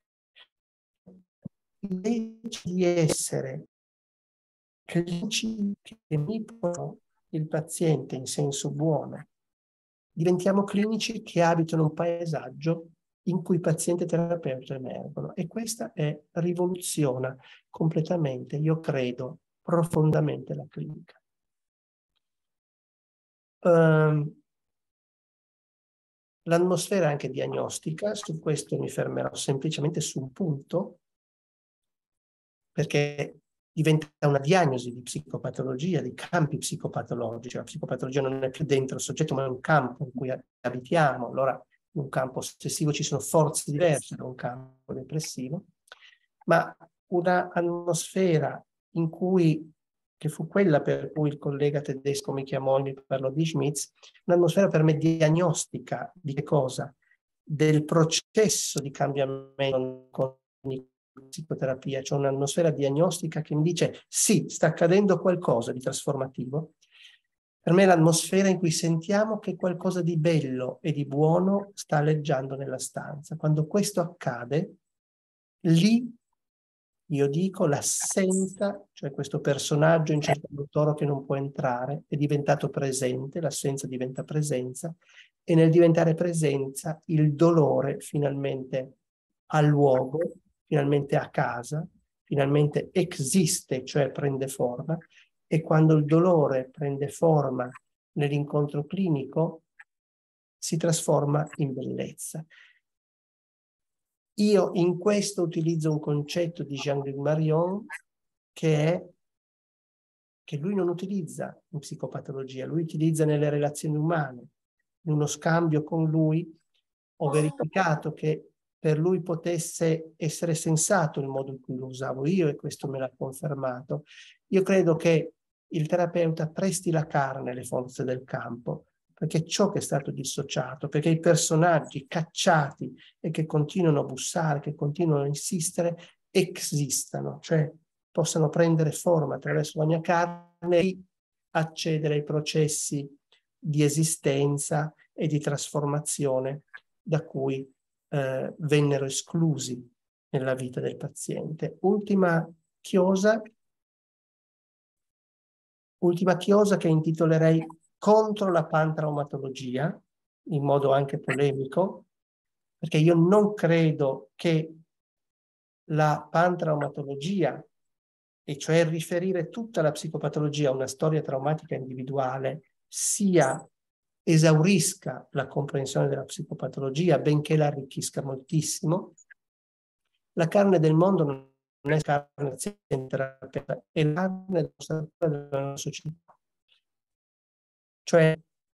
Invece di essere clinici che manipolano il paziente in senso buono, diventiamo clinici che abitano un paesaggio in cui paziente e terapeuta emergono. E questa è, rivoluziona completamente, io credo, profondamente la clinica. Um, L'atmosfera è anche diagnostica, su questo mi fermerò semplicemente su un punto, perché diventa una diagnosi di psicopatologia, di campi psicopatologici. La psicopatologia non è più dentro il soggetto, ma è un campo in cui abitiamo. Allora, in un campo ossessivo ci sono forze diverse da un campo depressivo, ma una atmosfera in cui che fu quella per cui il collega tedesco mi chiamò e mi parlò di Schmitz, un'atmosfera per me diagnostica di che cosa? Del processo di cambiamento con psicoterapia, cioè un'atmosfera diagnostica che mi dice sì, sta accadendo qualcosa di trasformativo. Per me è l'atmosfera in cui sentiamo che qualcosa di bello e di buono sta alleggiando nella stanza. Quando questo accade, lì io dico l'assenza, cioè questo personaggio in certo toro che non può entrare, è diventato presente, l'assenza diventa presenza, e nel diventare presenza il dolore finalmente ha luogo, finalmente ha casa, finalmente esiste, cioè prende forma, e quando il dolore prende forma nell'incontro clinico si trasforma in bellezza. Io in questo utilizzo un concetto di Jean-Luc Marion che è che lui non utilizza in psicopatologia, lui utilizza nelle relazioni umane. In uno scambio con lui ho verificato che per lui potesse essere sensato il modo in cui lo usavo io, e questo me l'ha confermato. Io credo che il terapeuta presti la carne alle forze del campo, perché ciò che è stato dissociato, perché i personaggi cacciati e che continuano a bussare, che continuano a insistere, esistano, cioè possano prendere forma attraverso la mia carne e accedere ai processi di esistenza e di trasformazione da cui eh, vennero esclusi nella vita del paziente. Ultima chiosa, ultima chiosa che intitolerei contro la pantraumatologia, in modo anche polemico, perché io non credo che la pantraumatologia, e cioè riferire tutta la psicopatologia a una storia traumatica individuale, sia esaurisca la comprensione della psicopatologia, benché la arricchisca moltissimo. La carne del mondo non è carne terapeuta, è la carne della società. Cioè,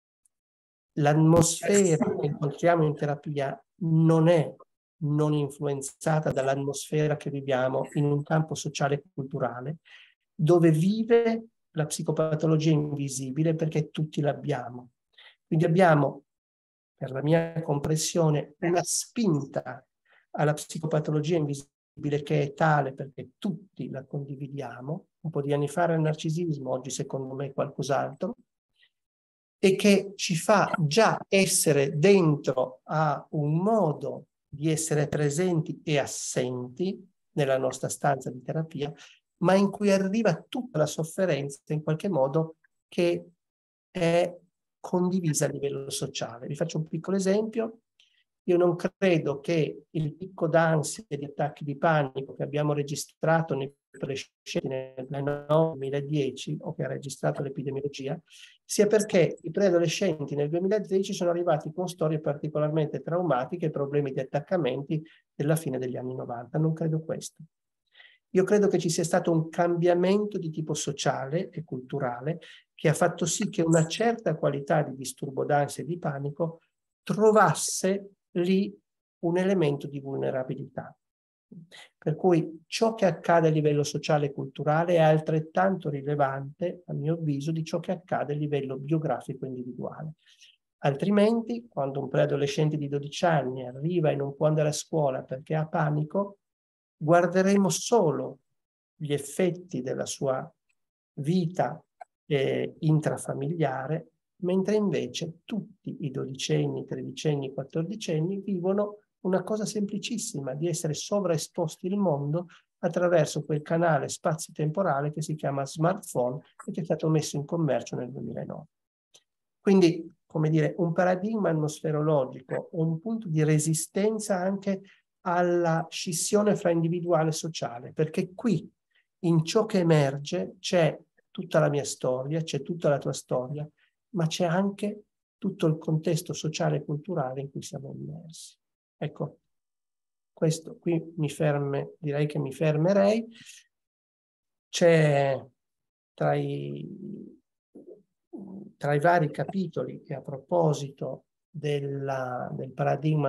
l'atmosfera che incontriamo in terapia non è non influenzata dall'atmosfera che viviamo in un campo sociale e culturale, dove vive la psicopatologia invisibile, perché tutti l'abbiamo. Quindi abbiamo, per la mia comprensione, una spinta alla psicopatologia invisibile che è tale perché tutti la condividiamo. Un po' di anni fa era il narcisismo, oggi secondo me è qualcos'altro, e che ci fa già essere dentro a un modo di essere presenti e assenti nella nostra stanza di terapia, ma in cui arriva tutta la sofferenza in qualche modo che è condivisa a livello sociale. Vi faccio un piccolo esempio. Io non credo che il picco d'ansia e di attacchi di panico che abbiamo registrato nei precedenti nel duemiladieci, o che ha registrato l'epidemiologia, sia perché i preadolescenti nel duemiladieci sono arrivati con storie particolarmente traumatiche e problemi di attaccamenti della fine degli anni novanta. Non credo questo. Io credo che ci sia stato un cambiamento di tipo sociale e culturale che ha fatto sì che una certa qualità di disturbo d'ansia e di panico trovasse lì un elemento di vulnerabilità. Per cui ciò che accade a livello sociale e culturale è altrettanto rilevante, a mio avviso, di ciò che accade a livello biografico individuale. Altrimenti, quando un preadolescente di dodici anni arriva e non può andare a scuola perché ha panico, guarderemo solo gli effetti della sua vita eh, intrafamiliare, mentre invece tutti i dodicenni, tredicenni, quattordicenni vivono una cosa semplicissima, di essere sovraesposti al mondo attraverso quel canale spazio-temporale che si chiama smartphone e che è stato messo in commercio nel duemilanove. Quindi, come dire, un paradigma atmosferologico, un punto di resistenza anche alla scissione fra individuale e sociale, perché qui, in ciò che emerge, c'è tutta la mia storia, c'è tutta la tua storia, ma c'è anche tutto il contesto sociale e culturale in cui siamo immersi. Ecco, questo qui mi ferme, direi che mi fermerei. C'è tra i, tra i vari capitoli che a proposito della, del paradigma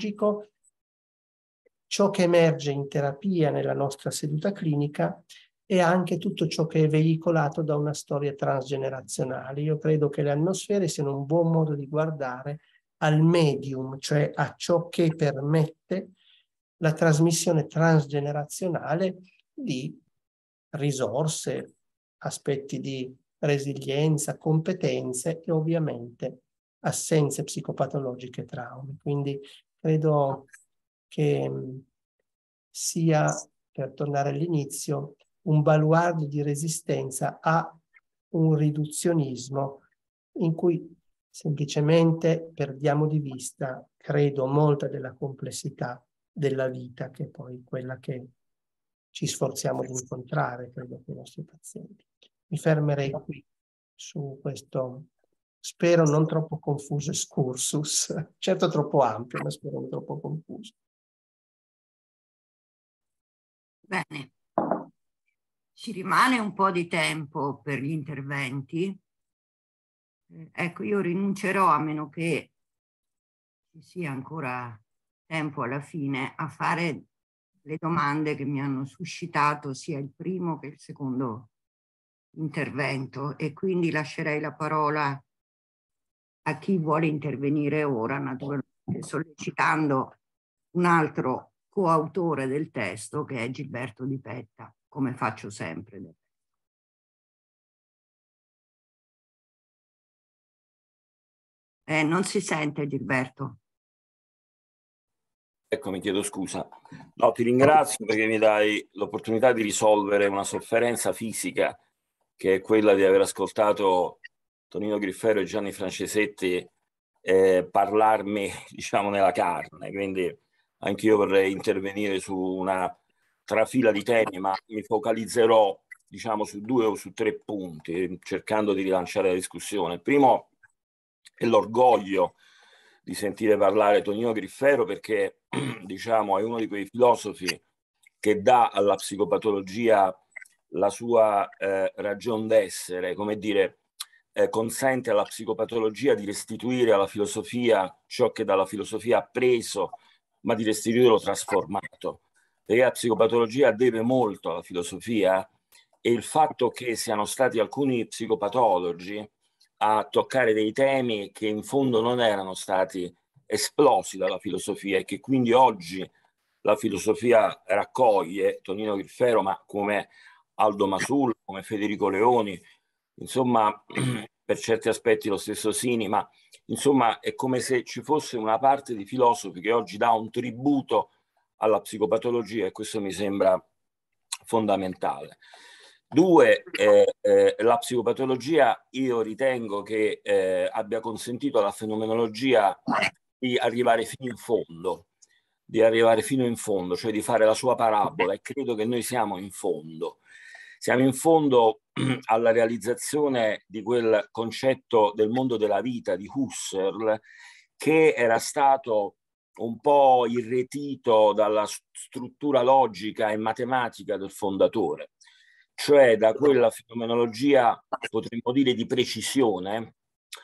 atmosferologico, ciò che emerge in terapia nella nostra seduta clinica e anche tutto ciò che è veicolato da una storia transgenerazionale. Io credo che le atmosfere siano un buon modo di guardare al medium, cioè a ciò che permette la trasmissione transgenerazionale di risorse, aspetti di resilienza, competenze e ovviamente assenze psicopatologiche e traumi. Quindi credo che mh, sia, per tornare all'inizio, un baluardo di resistenza a un riduzionismo in cui semplicemente perdiamo di vista, credo, molta della complessità della vita, che è poi quella che ci sforziamo di incontrare, credo, con i nostri pazienti. Mi fermerei qui su questo, spero non troppo confuso excursus, certo troppo ampio, ma spero non troppo confuso. Bene, ci rimane un po' di tempo per gli interventi. Ecco, io rinuncerò, a meno che ci sia ancora tempo alla fine, a fare le domande che mi hanno suscitato sia il primo che il secondo intervento, e quindi lascerei la parola a chi vuole intervenire ora, naturalmente sollecitando un altro coautore del testo, che è Gilberto Di Petta, come faccio sempre. Eh, non si sente, Gilberto. Ecco, mi chiedo scusa. No, ti ringrazio perché mi dai l'opportunità di risolvere una sofferenza fisica, che è quella di aver ascoltato Tonino Griffero e Gianni Francesetti eh, parlarmi, diciamo, nella carne. Quindi anch'io vorrei intervenire su una trafila di temi, ma mi focalizzerò, diciamo, su due o su tre punti, cercando di rilanciare la discussione. Il primo è l'orgoglio di sentire parlare Tonino Griffero, perché diciamo è uno di quei filosofi che dà alla psicopatologia la sua eh, ragion d'essere, come dire, eh, consente alla psicopatologia di restituire alla filosofia ciò che dalla filosofia ha preso, ma di restituirlo trasformato. Perché la psicopatologia deve molto alla filosofia, e il fatto che siano stati alcuni psicopatologi a toccare dei temi che in fondo non erano stati esplosi dalla filosofia e che quindi oggi la filosofia raccoglie, Tonino Griffero, ma come Aldo Masullo, come Federico Leoni, insomma, per certi aspetti lo stesso Sini, ma insomma è come se ci fosse una parte di filosofi che oggi dà un tributo alla psicopatologia, e questo mi sembra fondamentale. Due, eh, eh, la psicopatologia io ritengo che eh, abbia consentito alla fenomenologia di arrivare fino in fondo, di arrivare fino in fondo, cioè di fare la sua parabola, e credo che noi siamo in fondo. Siamo in fondo alla realizzazione di quel concetto del mondo della vita di Husserl, che era stato un po' irretito dalla struttura logica e matematica del fondatore, cioè da quella fenomenologia, potremmo dire, di precisione,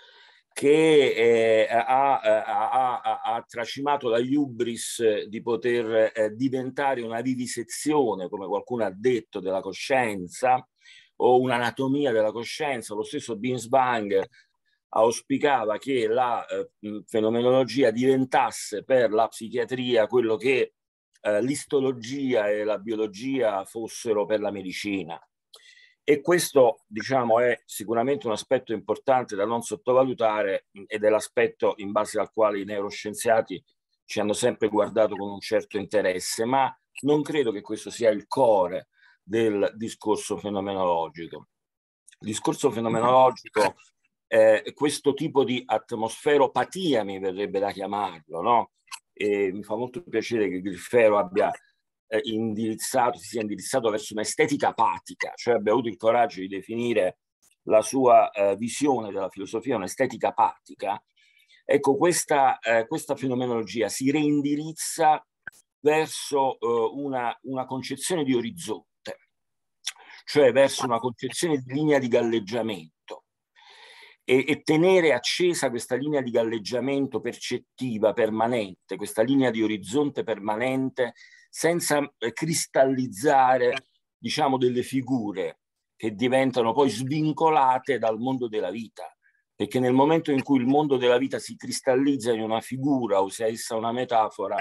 che eh, ha, ha, ha, ha tracimato la hubris di poter eh, diventare una vivisezione, come qualcuno ha detto, della coscienza, o un'anatomia della coscienza. Lo stesso Binswanger auspicava che la eh, fenomenologia diventasse per la psichiatria quello che eh, l'istologia e la biologia fossero per la medicina. E questo, diciamo, è sicuramente un aspetto importante da non sottovalutare, ed è l'aspetto in base al quale i neuroscienziati ci hanno sempre guardato con un certo interesse, ma non credo che questo sia il core del discorso fenomenologico. Il discorso fenomenologico è questo tipo di atmosferopatia, mi verrebbe da chiamarlo, no? E mi fa molto piacere che Griffero abbia eh, indirizzato, si sia indirizzato verso un'estetica apatica, cioè abbia avuto il coraggio di definire la sua eh, visione della filosofia un'estetica apatica. Ecco, questa, eh, questa fenomenologia si reindirizza verso eh, una, una concezione di orizzonte, cioè verso una concezione di linea di galleggiamento, e, e tenere accesa questa linea di galleggiamento percettiva, permanente, questa linea di orizzonte permanente, senza eh, cristallizzare diciamo, delle figure che diventano poi svincolate dal mondo della vita, perché nel momento in cui il mondo della vita si cristallizza in una figura, o sia essa una metafora,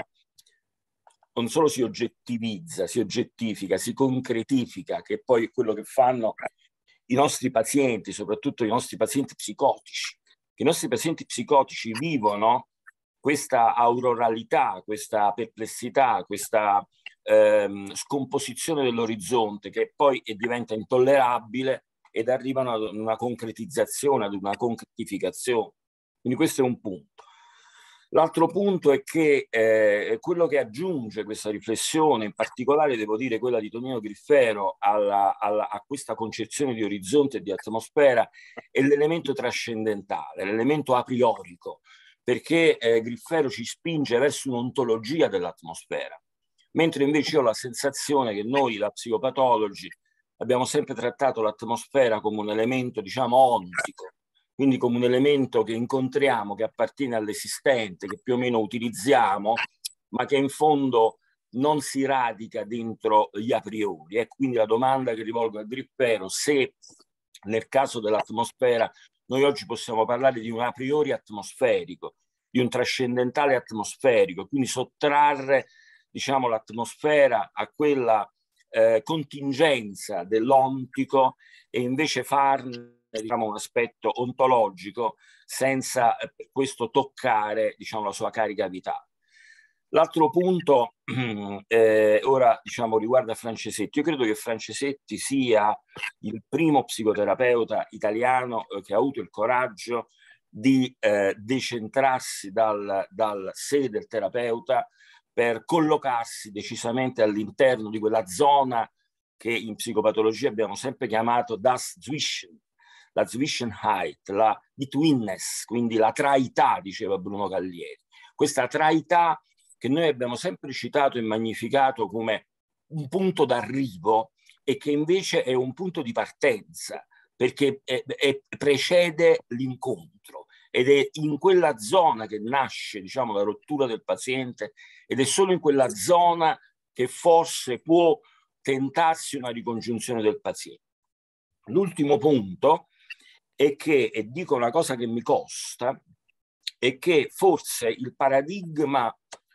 non solo si oggettivizza, si oggettifica, si concretifica, che poi è quello che fanno i nostri pazienti, soprattutto i nostri pazienti psicotici. I nostri pazienti psicotici vivono questa auroralità, questa perplessità, questa ehm, scomposizione dell'orizzonte che poi diventa intollerabile ed arrivano ad una concretizzazione, ad una concretificazione. Quindi questo è un punto. L'altro punto è che eh, quello che aggiunge questa riflessione, in particolare devo dire quella di Tonino Griffero, alla, alla, a questa concezione di orizzonte e di atmosfera, è l'elemento trascendentale, l'elemento a priorico, perché eh, Griffero ci spinge verso un'ontologia dell'atmosfera, mentre invece io ho la sensazione che noi, la psicopatologi, abbiamo sempre trattato l'atmosfera come un elemento, diciamo, ontico, quindi come un elemento che incontriamo, che appartiene all'esistente, che più o meno utilizziamo, ma che in fondo non si radica dentro gli a priori. E quindi la domanda che rivolgo a Griffero, se nel caso dell'atmosfera noi oggi possiamo parlare di un a priori atmosferico, di un trascendentale atmosferico, quindi sottrarre, diciamo, l'atmosfera a quella eh, contingenza dell'ontico e invece farne, diciamo, un aspetto ontologico senza eh, per questo toccare, diciamo, la sua carica vitale. L'altro punto eh, ora, diciamo, riguarda Francesetti. Io credo che Francesetti sia il primo psicoterapeuta italiano eh, che ha avuto il coraggio di eh, decentrarsi dal, dal sé del terapeuta per collocarsi decisamente all'interno di quella zona che in psicopatologia abbiamo sempre chiamato das Zwischen, la Zwischenheit, la Betweenness, quindi la traità, diceva Bruno Gallieri. Questa traità che noi abbiamo sempre citato e magnificato come un punto d'arrivo e che invece è un punto di partenza, perché è, è, precede l'incontro ed è in quella zona che nasce, diciamo, la rottura del paziente, ed è solo in quella zona che forse può tentarsi una ricongiunzione del paziente. L'ultimo punto è che, e dico una cosa che mi costa, è che forse il paradigma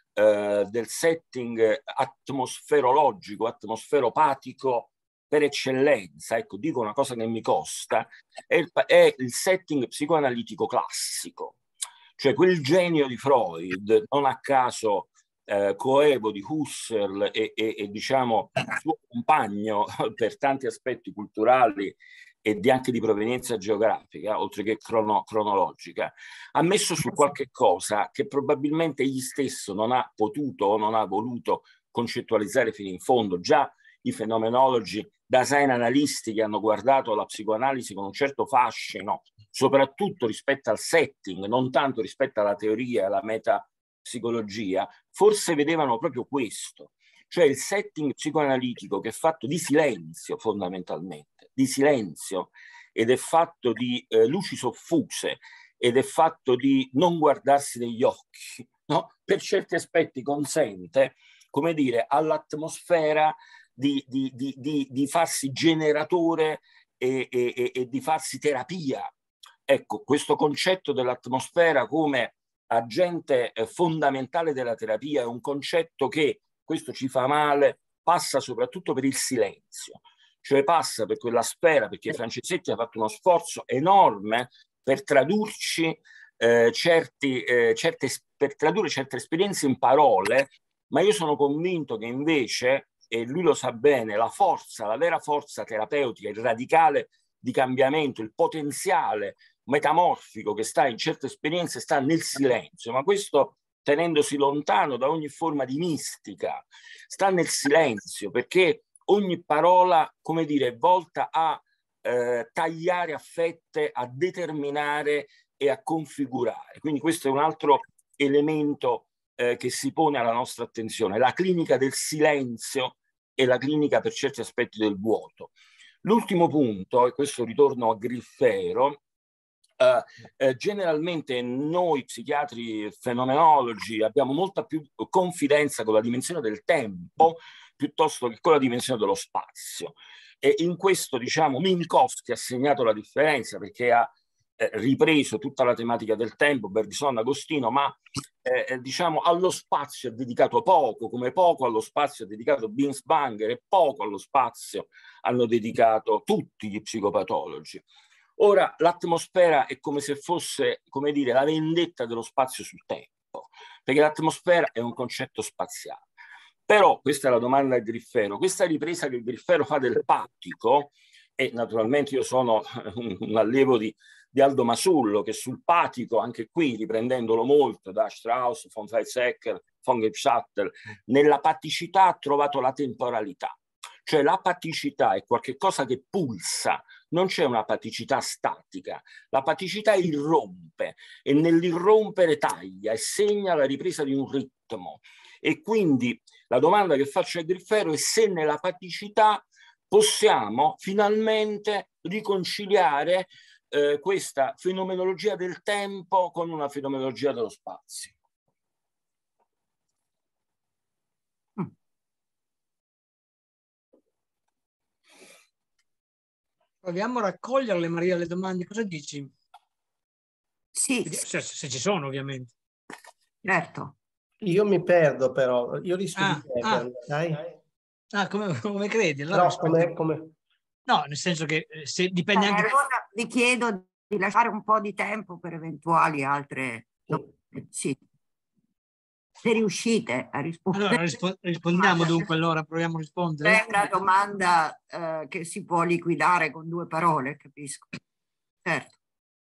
eh, del setting atmosferologico, atmosferopatico per eccellenza, ecco, dico una cosa che mi costa, è il, è il setting psicoanalitico classico, cioè quel genio di Freud, non a caso eh, coevo di Husserl e, e, e diciamo suo compagno per tanti aspetti culturali e di anche di provenienza geografica, oltre che crono, cronologica, ha messo su qualche cosa che probabilmente egli stesso non ha potuto o non ha voluto concettualizzare fino in fondo. Già i fenomenologi Dasein analisti che hanno guardato la psicoanalisi con un certo fascino, soprattutto rispetto al setting, non tanto rispetto alla teoria e alla metapsicologia, forse vedevano proprio questo, cioè il setting psicoanalitico che è fatto di silenzio fondamentalmente, di silenzio, ed è fatto di eh, luci soffuse, ed è fatto di non guardarsi negli occhi, no? Per certi aspetti consente, come dire, all'atmosfera di, di, di, di, di farsi generatore e, e, e di farsi terapia. Ecco, questo concetto dell'atmosfera come agente eh, fondamentale della terapia è un concetto che, questo ci fa male, passa soprattutto per il silenzio, cioè passa per quella sfera, perché Francesetti ha fatto uno sforzo enorme per tradurci eh, certi, eh, certe, per tradurre certe esperienze in parole, ma io sono convinto che invece, e lui lo sa bene, la forza, la vera forza terapeutica, il radicale di cambiamento, il potenziale metamorfico che sta in certe esperienze sta nel silenzio, ma questo tenendosi lontano da ogni forma di mistica, sta nel silenzio, perché ogni parola, come dire, è volta a eh, tagliare a fette, a determinare e a configurare. Quindi questo è un altro elemento eh, che si pone alla nostra attenzione, la clinica del silenzio e la clinica per certi aspetti del vuoto. L'ultimo punto, e questo ritorno a Griffero, Uh, eh, generalmente noi psichiatri fenomenologi abbiamo molta più confidenza con la dimensione del tempo piuttosto che con la dimensione dello spazio. E in questo, diciamo, Minkowski ha segnato la differenza, perché ha eh, ripreso tutta la tematica del tempo, Bergson, Agostino, ma eh, diciamo allo spazio ha dedicato poco, come poco allo spazio ha dedicato Binswanger e poco allo spazio hanno dedicato tutti gli psicopatologi. Ora l'atmosfera è come se fosse, come dire, la vendetta dello spazio sul tempo, perché l'atmosfera è un concetto spaziale. Però, questa è la domanda di Griffero, questa ripresa che Griffero fa del pattico, e naturalmente io sono un, un allievo di, di Aldo Masullo, che sul pattico, anche qui riprendendolo molto da Strauss, von Weizsäcker, von Gebsattel, nella patticità ha trovato la temporalità. Cioè la patticità è qualcosa che pulsa, non c'è una patticità statica, la patticità irrompe e nell'irrompere taglia e segna la ripresa di un ritmo. E quindi la domanda che faccio a Griffero è se nella patticità possiamo finalmente riconciliare eh, questa fenomenologia del tempo con una fenomenologia dello spazio. Proviamo a raccoglierle, Maria, le domande. Cosa dici? Sì, se, se ci sono, ovviamente. Certo. Io mi perdo però, io rischio ah, di perdermi, ah. sai? Ah, come, come credi? Allora, no, come, come... no, nel senso che se dipende eh, anche... Allora vi chiedo di lasciare un po' di tempo per eventuali altre... Sì. Sì. Se riuscite a rispondere. Allora rispo rispondiamo dunque, allora proviamo a rispondere. È una domanda eh, che si può liquidare con due parole, capisco. Certo.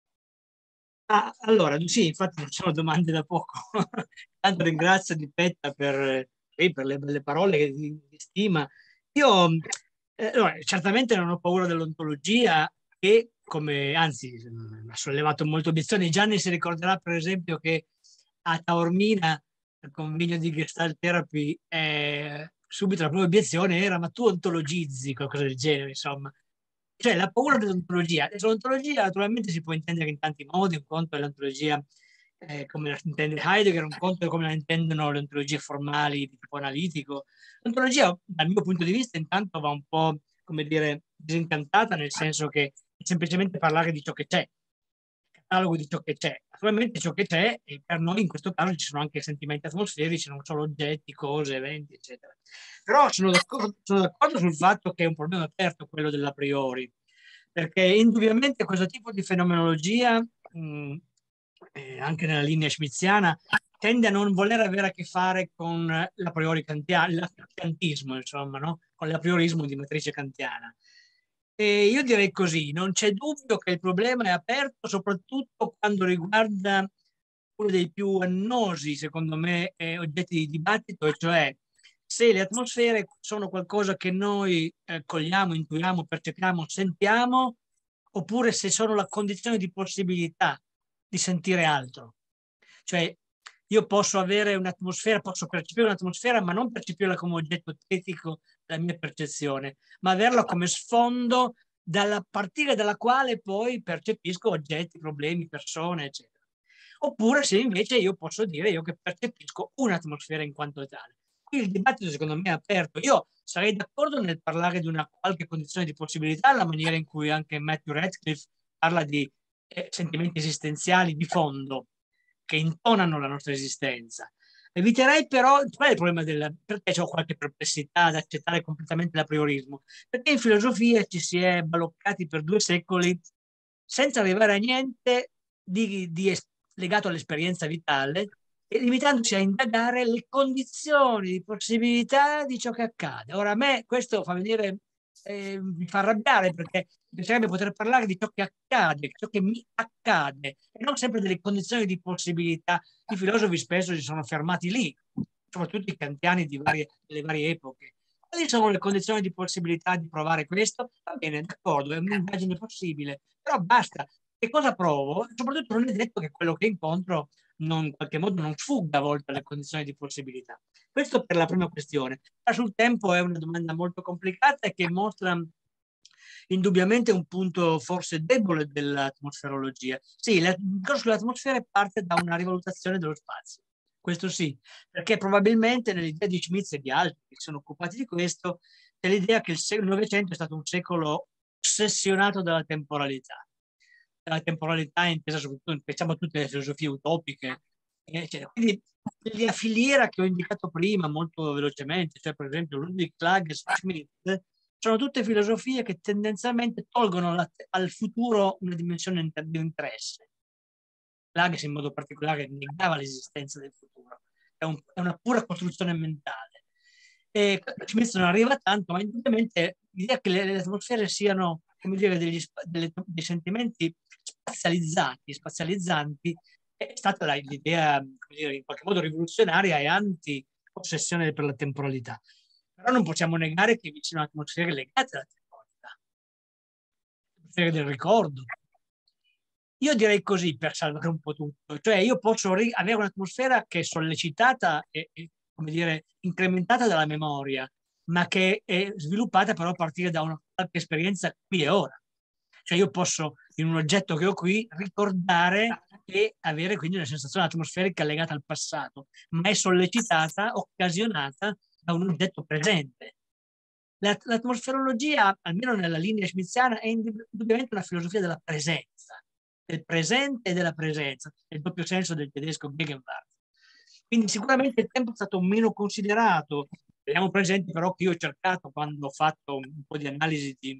Ah, allora, sì, infatti non sono domande da poco. Tanto ringrazio Di Petta per, eh, per le belle parole di, di stima. Io eh, allora, certamente non ho paura dell'ontologia e come, anzi, ha sollevato molte obiezioni. Gianni si ricorderà per esempio che a Taormina, al convegno di Gestalt Therapy, eh, subito la prima obiezione era ma tu ontologizzi, qualcosa del genere, insomma. Cioè la paura dell'ontologia. L'ontologia naturalmente si può intendere in tanti modi, un conto è l'ontologia eh, come la intende Heidegger, un conto è come la intendono le ontologie formali di tipo analitico. L'ontologia dal mio punto di vista intanto va un po', come dire, disincantata, nel senso che è semplicemente parlare di ciò che c'è, catalogo di ciò che c'è. Naturalmente ciò che c'è, e per noi in questo caso ci sono anche sentimenti atmosferici, non solo oggetti, cose, eventi, eccetera. Però sono d'accordo, sono d'accordo sul fatto che è un problema aperto quello dell'a priori, perché indubbiamente questo tipo di fenomenologia, mh, eh, anche nella linea schmitziana, tende a non voler avere a che fare con l'a priori kantiano, il kantismo, insomma, no? Con l'apriorismo di matrice kantiana. E io direi così, non c'è dubbio che il problema è aperto soprattutto quando riguarda uno dei più annosi, secondo me, eh, oggetti di dibattito, e cioè se le atmosfere sono qualcosa che noi eh, cogliamo, intuiamo, percepiamo, sentiamo, oppure se sono la condizione di possibilità di sentire altro. Cioè io posso avere un'atmosfera, posso percepire un'atmosfera, ma non percepirla come oggetto estetico della mia percezione, ma averla come sfondo dalla partire dalla quale poi percepisco oggetti, problemi, persone, eccetera. Oppure se invece io posso dire io che percepisco un'atmosfera in quanto tale. Qui il dibattito secondo me è aperto. Io sarei d'accordo nel parlare di una qualche condizione di possibilità, la maniera in cui anche Matthew Radcliffe parla di eh, sentimenti esistenziali di fondo che intonano la nostra esistenza. Eviterei però, qual è il problema del, perché ho qualche perplessità ad accettare completamente l'apriorismo? Perché in filosofia ci si è bloccati per due secoli senza arrivare a niente di, di legato all'esperienza vitale, e limitandosi a indagare le condizioni di possibilità di ciò che accade. Ora a me questo fa venire, eh, mi fa arrabbiare, perché mi piacerebbe poter parlare di ciò che accade, ciò che mi accade, e non sempre delle condizioni di possibilità. I filosofi spesso si sono fermati lì, soprattutto i kantiani di varie, delle varie epoche. Quali sono le condizioni di possibilità di provare questo? Va bene, d'accordo, è un'indagine possibile, però basta. Che cosa provo? Soprattutto non è detto che quello che incontro non, in qualche modo non sfugga a volte alle condizioni di possibilità. Questo per la prima questione. Ma sul tempo è una domanda molto complicata e che mostra indubbiamente un punto forse debole dell'atmosferologia. Sì, il discorso sull'atmosfera parte da una rivalutazione dello spazio. questo sì, perché probabilmente nell'idea di Schmitz e di altri che si sono occupati di questo, c'è l'idea che il Novecento è stato un secolo ossessionato dalla temporalità. La temporalità intesa soprattutto, pensiamo a tutte le filosofie utopiche, eccetera. Quindi la filiera che ho indicato prima molto velocemente, cioè per esempio Ludwig Klages, Schmitt, sono tutte filosofie che tendenzialmente tolgono la, al futuro una dimensione di interesse. Klages in modo particolare negava l'esistenza del futuro, è, un, è una pura costruzione mentale. E Schmitt non arriva tanto, ma indubbiamente l'idea che le, le atmosfere siano, come dire, degli, delle, dei sentimenti spazializzati, spazializzanti, è stata l'idea, come dire, in qualche modo rivoluzionaria e anti-ossessione per la temporalità. Però non possiamo negare che vi siano atmosfere legate alla temporalità, atmosfere del ricordo. Io direi così per salvare un po' tutto, cioè io posso avere un'atmosfera che è sollecitata e, e come dire, incrementata dalla memoria, ma che è sviluppata però a partire da una qualche esperienza qui e ora. Cioè io posso, in un oggetto che ho qui, ricordare e avere quindi una sensazione atmosferica legata al passato, ma è sollecitata, occasionata da un oggetto presente. L'atmosferologia, almeno nella linea schmitziana, è indubbiamente una filosofia della presenza, del presente e della presenza, nel doppio senso del tedesco Gegenwart. Quindi sicuramente il tempo è stato meno considerato. Teniamo presente però che io ho cercato, quando ho fatto un po' di analisi di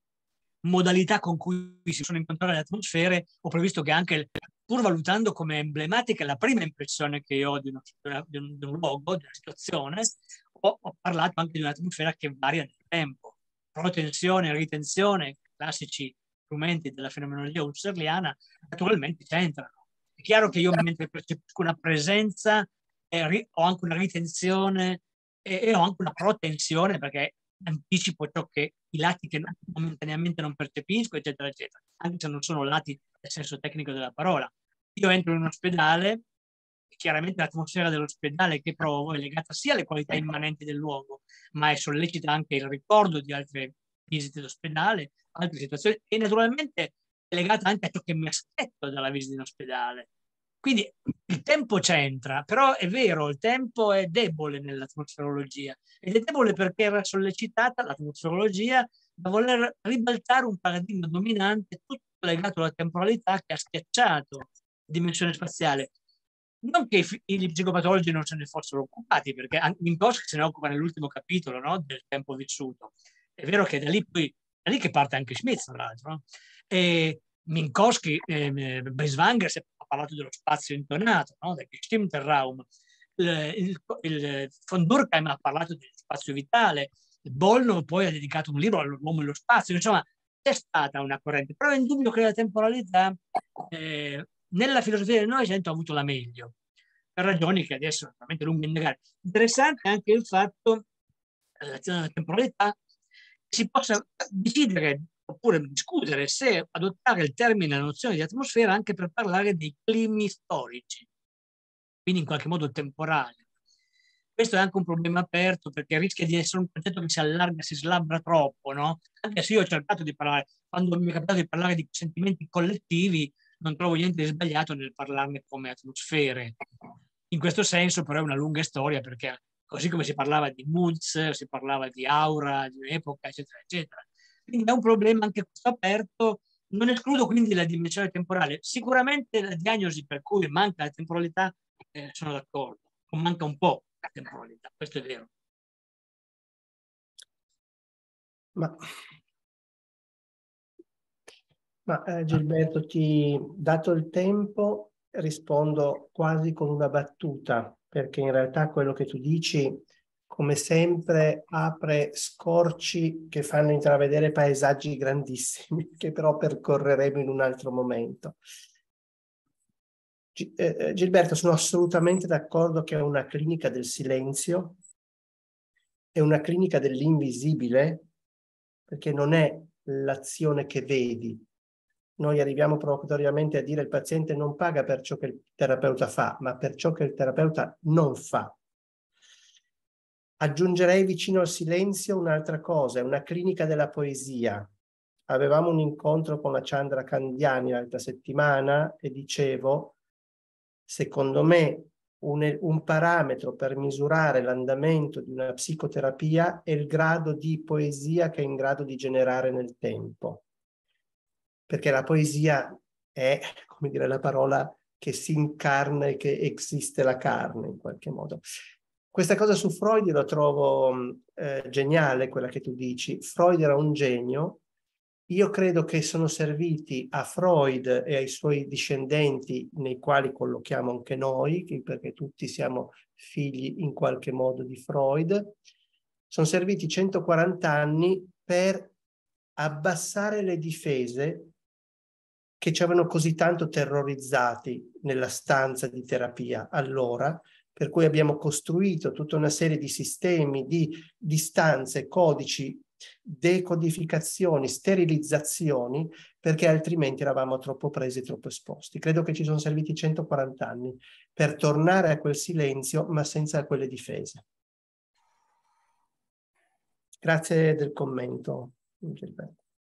modalità con cui si sono incontrate le atmosfere, ho previsto che anche, pur valutando come emblematica la prima impressione che io ho di, una, di, un, di un luogo, di una situazione, ho, ho parlato anche di un'atmosfera che varia nel tempo. Protensione, ritenzione, classici strumenti della fenomenologia husserliana, naturalmente c'entrano. È chiaro che io mentre percepisco una presenza eh, ho anche una ritenzione e, e ho anche una protensione, perché anticipo ciò che i lati che momentaneamente non percepisco, eccetera, eccetera, anche se non sono lati nel senso tecnico della parola. Io entro in un ospedale e chiaramente l'atmosfera dell'ospedale che provo è legata sia alle qualità immanenti del luogo, ma è sollecita anche il ricordo di altre visite d'ospedale, altre situazioni, e naturalmente è legata anche a ciò che mi aspetto dalla visita in ospedale. Quindi il tempo c'entra, però è vero, il tempo è debole nell'atmosferologia, ed è debole perché era sollecitata l'atmosferologia da voler ribaltare un paradigma dominante tutto legato alla temporalità che ha schiacciato la dimensione spaziale. Non che gli psicopatologi non se ne fossero occupati, perché anche Minkowski se ne occupa nell'ultimo capitolo, no, del tempo vissuto. È vero che da lì poi da lì che parte anche Schmitz, tra l'altro, no? E Minkowski, eh, Beiswanger ha parlato dello spazio intonato, no? Del bestimmter Raum. Il, il, il von Durkheim ha parlato dello spazio vitale, Bollnow poi ha dedicato un libro all'uomo e allo spazio. Insomma, c'è stata una corrente, però è indubbio che la temporalità eh, nella filosofia del Novecento ha avuto la meglio, per ragioni che adesso sono veramente lunghe indagare. Interessante anche il fatto, relazione alla temporalità, si possa decidere oppure discutere se adottare il termine, la nozione di atmosfera anche per parlare dei climi storici, quindi in qualche modo temporali. Questo è anche un problema aperto, perché rischia di essere un concetto che si allarga, si slabbra troppo, no? Anche se io ho cercato di parlare, quando mi è capitato di parlare di sentimenti collettivi, non trovo niente di sbagliato nel parlarne come atmosfere. In questo senso però è una lunga storia, perché così come si parlava di moods, si parlava di aura, di un'epoca, eccetera, eccetera. Quindi è un problema anche questo aperto. Non escludo quindi la dimensione temporale. Sicuramente la diagnosi per cui manca la temporalità, eh, sono d'accordo, manca un po' la temporalità, questo è vero. Ma, ma eh, Gilberto, ti, dato il tempo, rispondo quasi con una battuta, perché in realtà quello che tu dici, come sempre, apre scorci che fanno intravedere paesaggi grandissimi, che però percorreremo in un altro momento. G- eh, Gilberto, sono assolutamente d'accordo che è una clinica del silenzio, è una clinica dell'invisibile, perché non è l'azione che vedi. Noi arriviamo provocatoriamente a dire il paziente non paga per ciò che il terapeuta fa, ma per ciò che il terapeuta non fa. Aggiungerei vicino al silenzio un'altra cosa, è una clinica della poesia. Avevamo un incontro con la Chandra Candiani l'altra settimana e dicevo, secondo me un, un parametro per misurare l'andamento di una psicoterapia è il grado di poesia che è in grado di generare nel tempo. Perché la poesia è, come dire, la parola che si incarna e che esiste la carne in qualche modo. Questa cosa su Freud lo trovo eh, geniale, quella che tu dici. Freud era un genio. Io credo che sono serviti a Freud e ai suoi discendenti, nei quali collochiamo anche noi, perché tutti siamo figli in qualche modo di Freud, sono serviti centoquaranta anni per abbassare le difese che ci avevano così tanto terrorizzati nella stanza di terapia allora, per cui abbiamo costruito tutta una serie di sistemi, di distanze, codici, decodificazioni, sterilizzazioni, perché altrimenti eravamo troppo presi, troppo esposti. Credo che ci sono serviti centoquaranta anni per tornare a quel silenzio, ma senza quelle difese. Grazie del commento, Gilberto.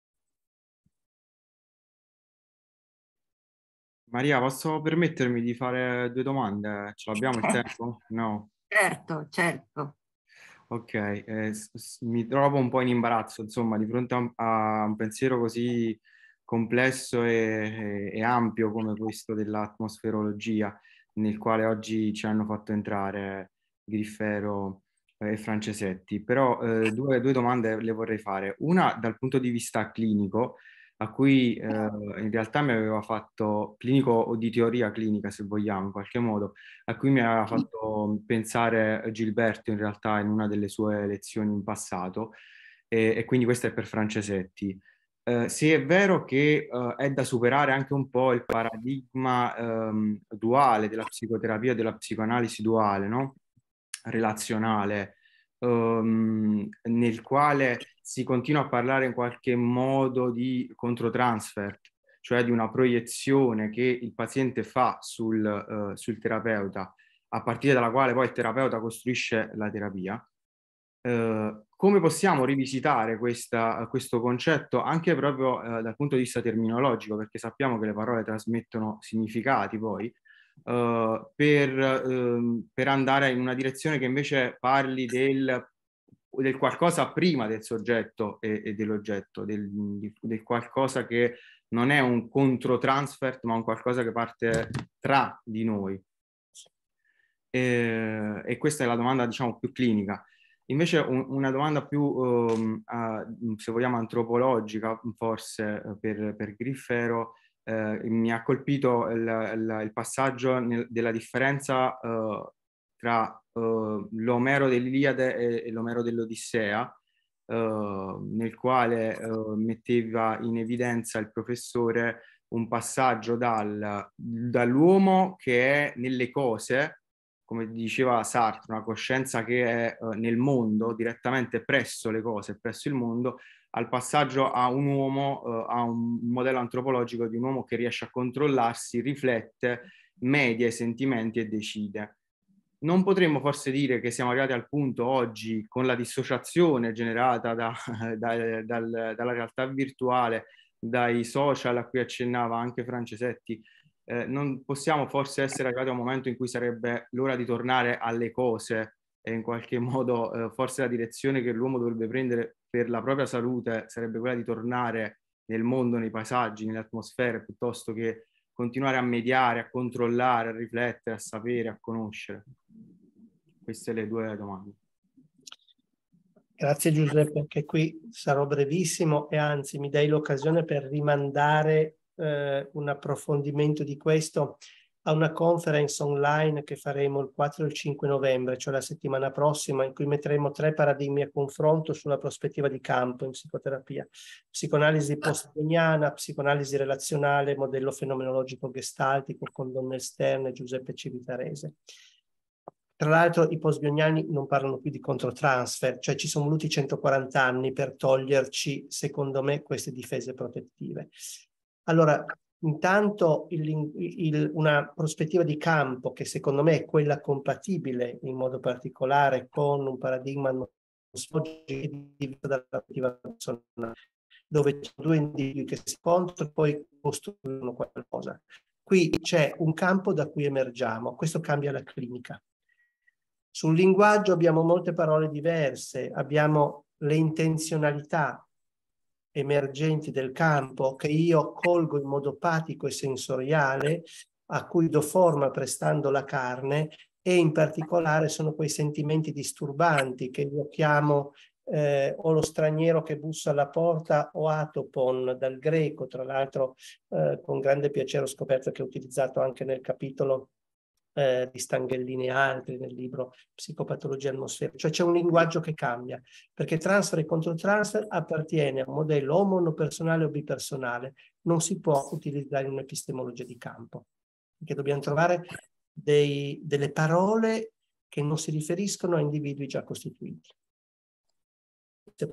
Maria, posso permettermi di fare due domande? Ce l'abbiamo il tempo? No. Certo, certo. Ok, eh, s- s- mi trovo un po' in imbarazzo, insomma, di fronte a un, a un pensiero così complesso e, e- e ampio come questo dell'atmosferologia, nel quale oggi ci hanno fatto entrare Griffero eh, e Francesetti. Però eh, due, due domande le vorrei fare. Una dal punto di vista clinico, a cui eh, in realtà mi aveva fatto, clinico o di teoria clinica, se vogliamo, in qualche modo, a cui mi aveva fatto pensare Gilberto in realtà in una delle sue lezioni in passato, e, e quindi questo è per Francesetti. Eh, se è vero che eh, è da superare anche un po' il paradigma ehm, duale della psicoterapia e della psicoanalisi duale, no? Relazionale, ehm, nel quale si continua a parlare in qualche modo di controtransfer, cioè di una proiezione che il paziente fa sul, eh, sul terapeuta, a partire dalla quale poi il terapeuta costruisce la terapia. Eh, come possiamo rivisitare questa, questo concetto anche proprio eh, dal punto di vista terminologico, perché sappiamo che le parole trasmettono significati poi, eh, per, ehm, per andare in una direzione che invece parli del, del qualcosa prima del soggetto e, e dell'oggetto, del, del qualcosa che non è un controtransfert, ma un qualcosa che parte tra di noi. E, e questa è la domanda, diciamo, più clinica. Invece un, una domanda più, um, uh, se vogliamo, antropologica, forse, uh, per, per Griffero, uh, mi ha colpito il, il, il passaggio nel, della differenza uh, tra uh, l'Omero dell'Iliade e, e l'Omero dell'Odissea, uh, nel quale uh, metteva in evidenza il professore un passaggio dal, dall'uomo che è nelle cose, come diceva Sartre, una coscienza che è eh, nel mondo, direttamente presso le cose, presso il mondo, al passaggio a un uomo, eh, a un modello antropologico di un uomo che riesce a controllarsi, riflette, media i sentimenti e decide. Non potremmo forse dire che siamo arrivati al punto oggi, con la dissociazione generata da, da, dal, dalla realtà virtuale, dai social a cui accennava anche Francesetti, eh, non possiamo forse essere arrivati a un momento in cui sarebbe l'ora di tornare alle cose e in qualche modo eh, forse la direzione che l'uomo dovrebbe prendere per la propria salute sarebbe quella di tornare nel mondo, nei paesaggi, nelle atmosfere, piuttosto che continuare a mediare, a controllare, a riflettere, a sapere, a conoscere. Queste le due domande. Grazie Giuseppe, anche qui sarò brevissimo e anzi mi dai l'occasione per rimandare eh, un approfondimento di questo a una conference online che faremo il quattro e il cinque novembre, cioè la settimana prossima, in cui metteremo tre paradigmi a confronto sulla prospettiva di campo in psicoterapia: psicoanalisi postboniana, psicoanalisi relazionale, modello fenomenologico gestaltico con donne esterne, Giuseppe Civitarese. Tra l'altro i postbioniani non parlano più di controtransfer, cioè ci sono voluti centoquaranta anni per toglierci, secondo me, queste difese protettive. Allora, intanto il, il, una prospettiva di campo che secondo me è quella compatibile in modo particolare con un paradigma diverso dalla prospettiva personale, dove ci sono due individui che si incontrano e poi costruiscono qualcosa. Qui c'è un campo da cui emergiamo, questo cambia la clinica. Sul linguaggio abbiamo molte parole diverse, abbiamo le intenzionalità emergenti del campo che io colgo in modo patico e sensoriale, a cui do forma prestando la carne, e in particolare sono quei sentimenti disturbanti che io chiamo eh, o lo straniero che bussa alla porta o atopon dal greco, tra l'altro eh, con grande piacere ho scoperto che è utilizzato anche nel capitolo eh, di Stanghellini e altri nel libro Psicopatologia atmosferica, cioè c'è un linguaggio che cambia, perché transfer e controtransfer appartiene a un modello o monopersonale o bipersonale, non si può utilizzare in un'epistemologia di campo, perché dobbiamo trovare dei, delle parole che non si riferiscono a individui già costituiti. Sì,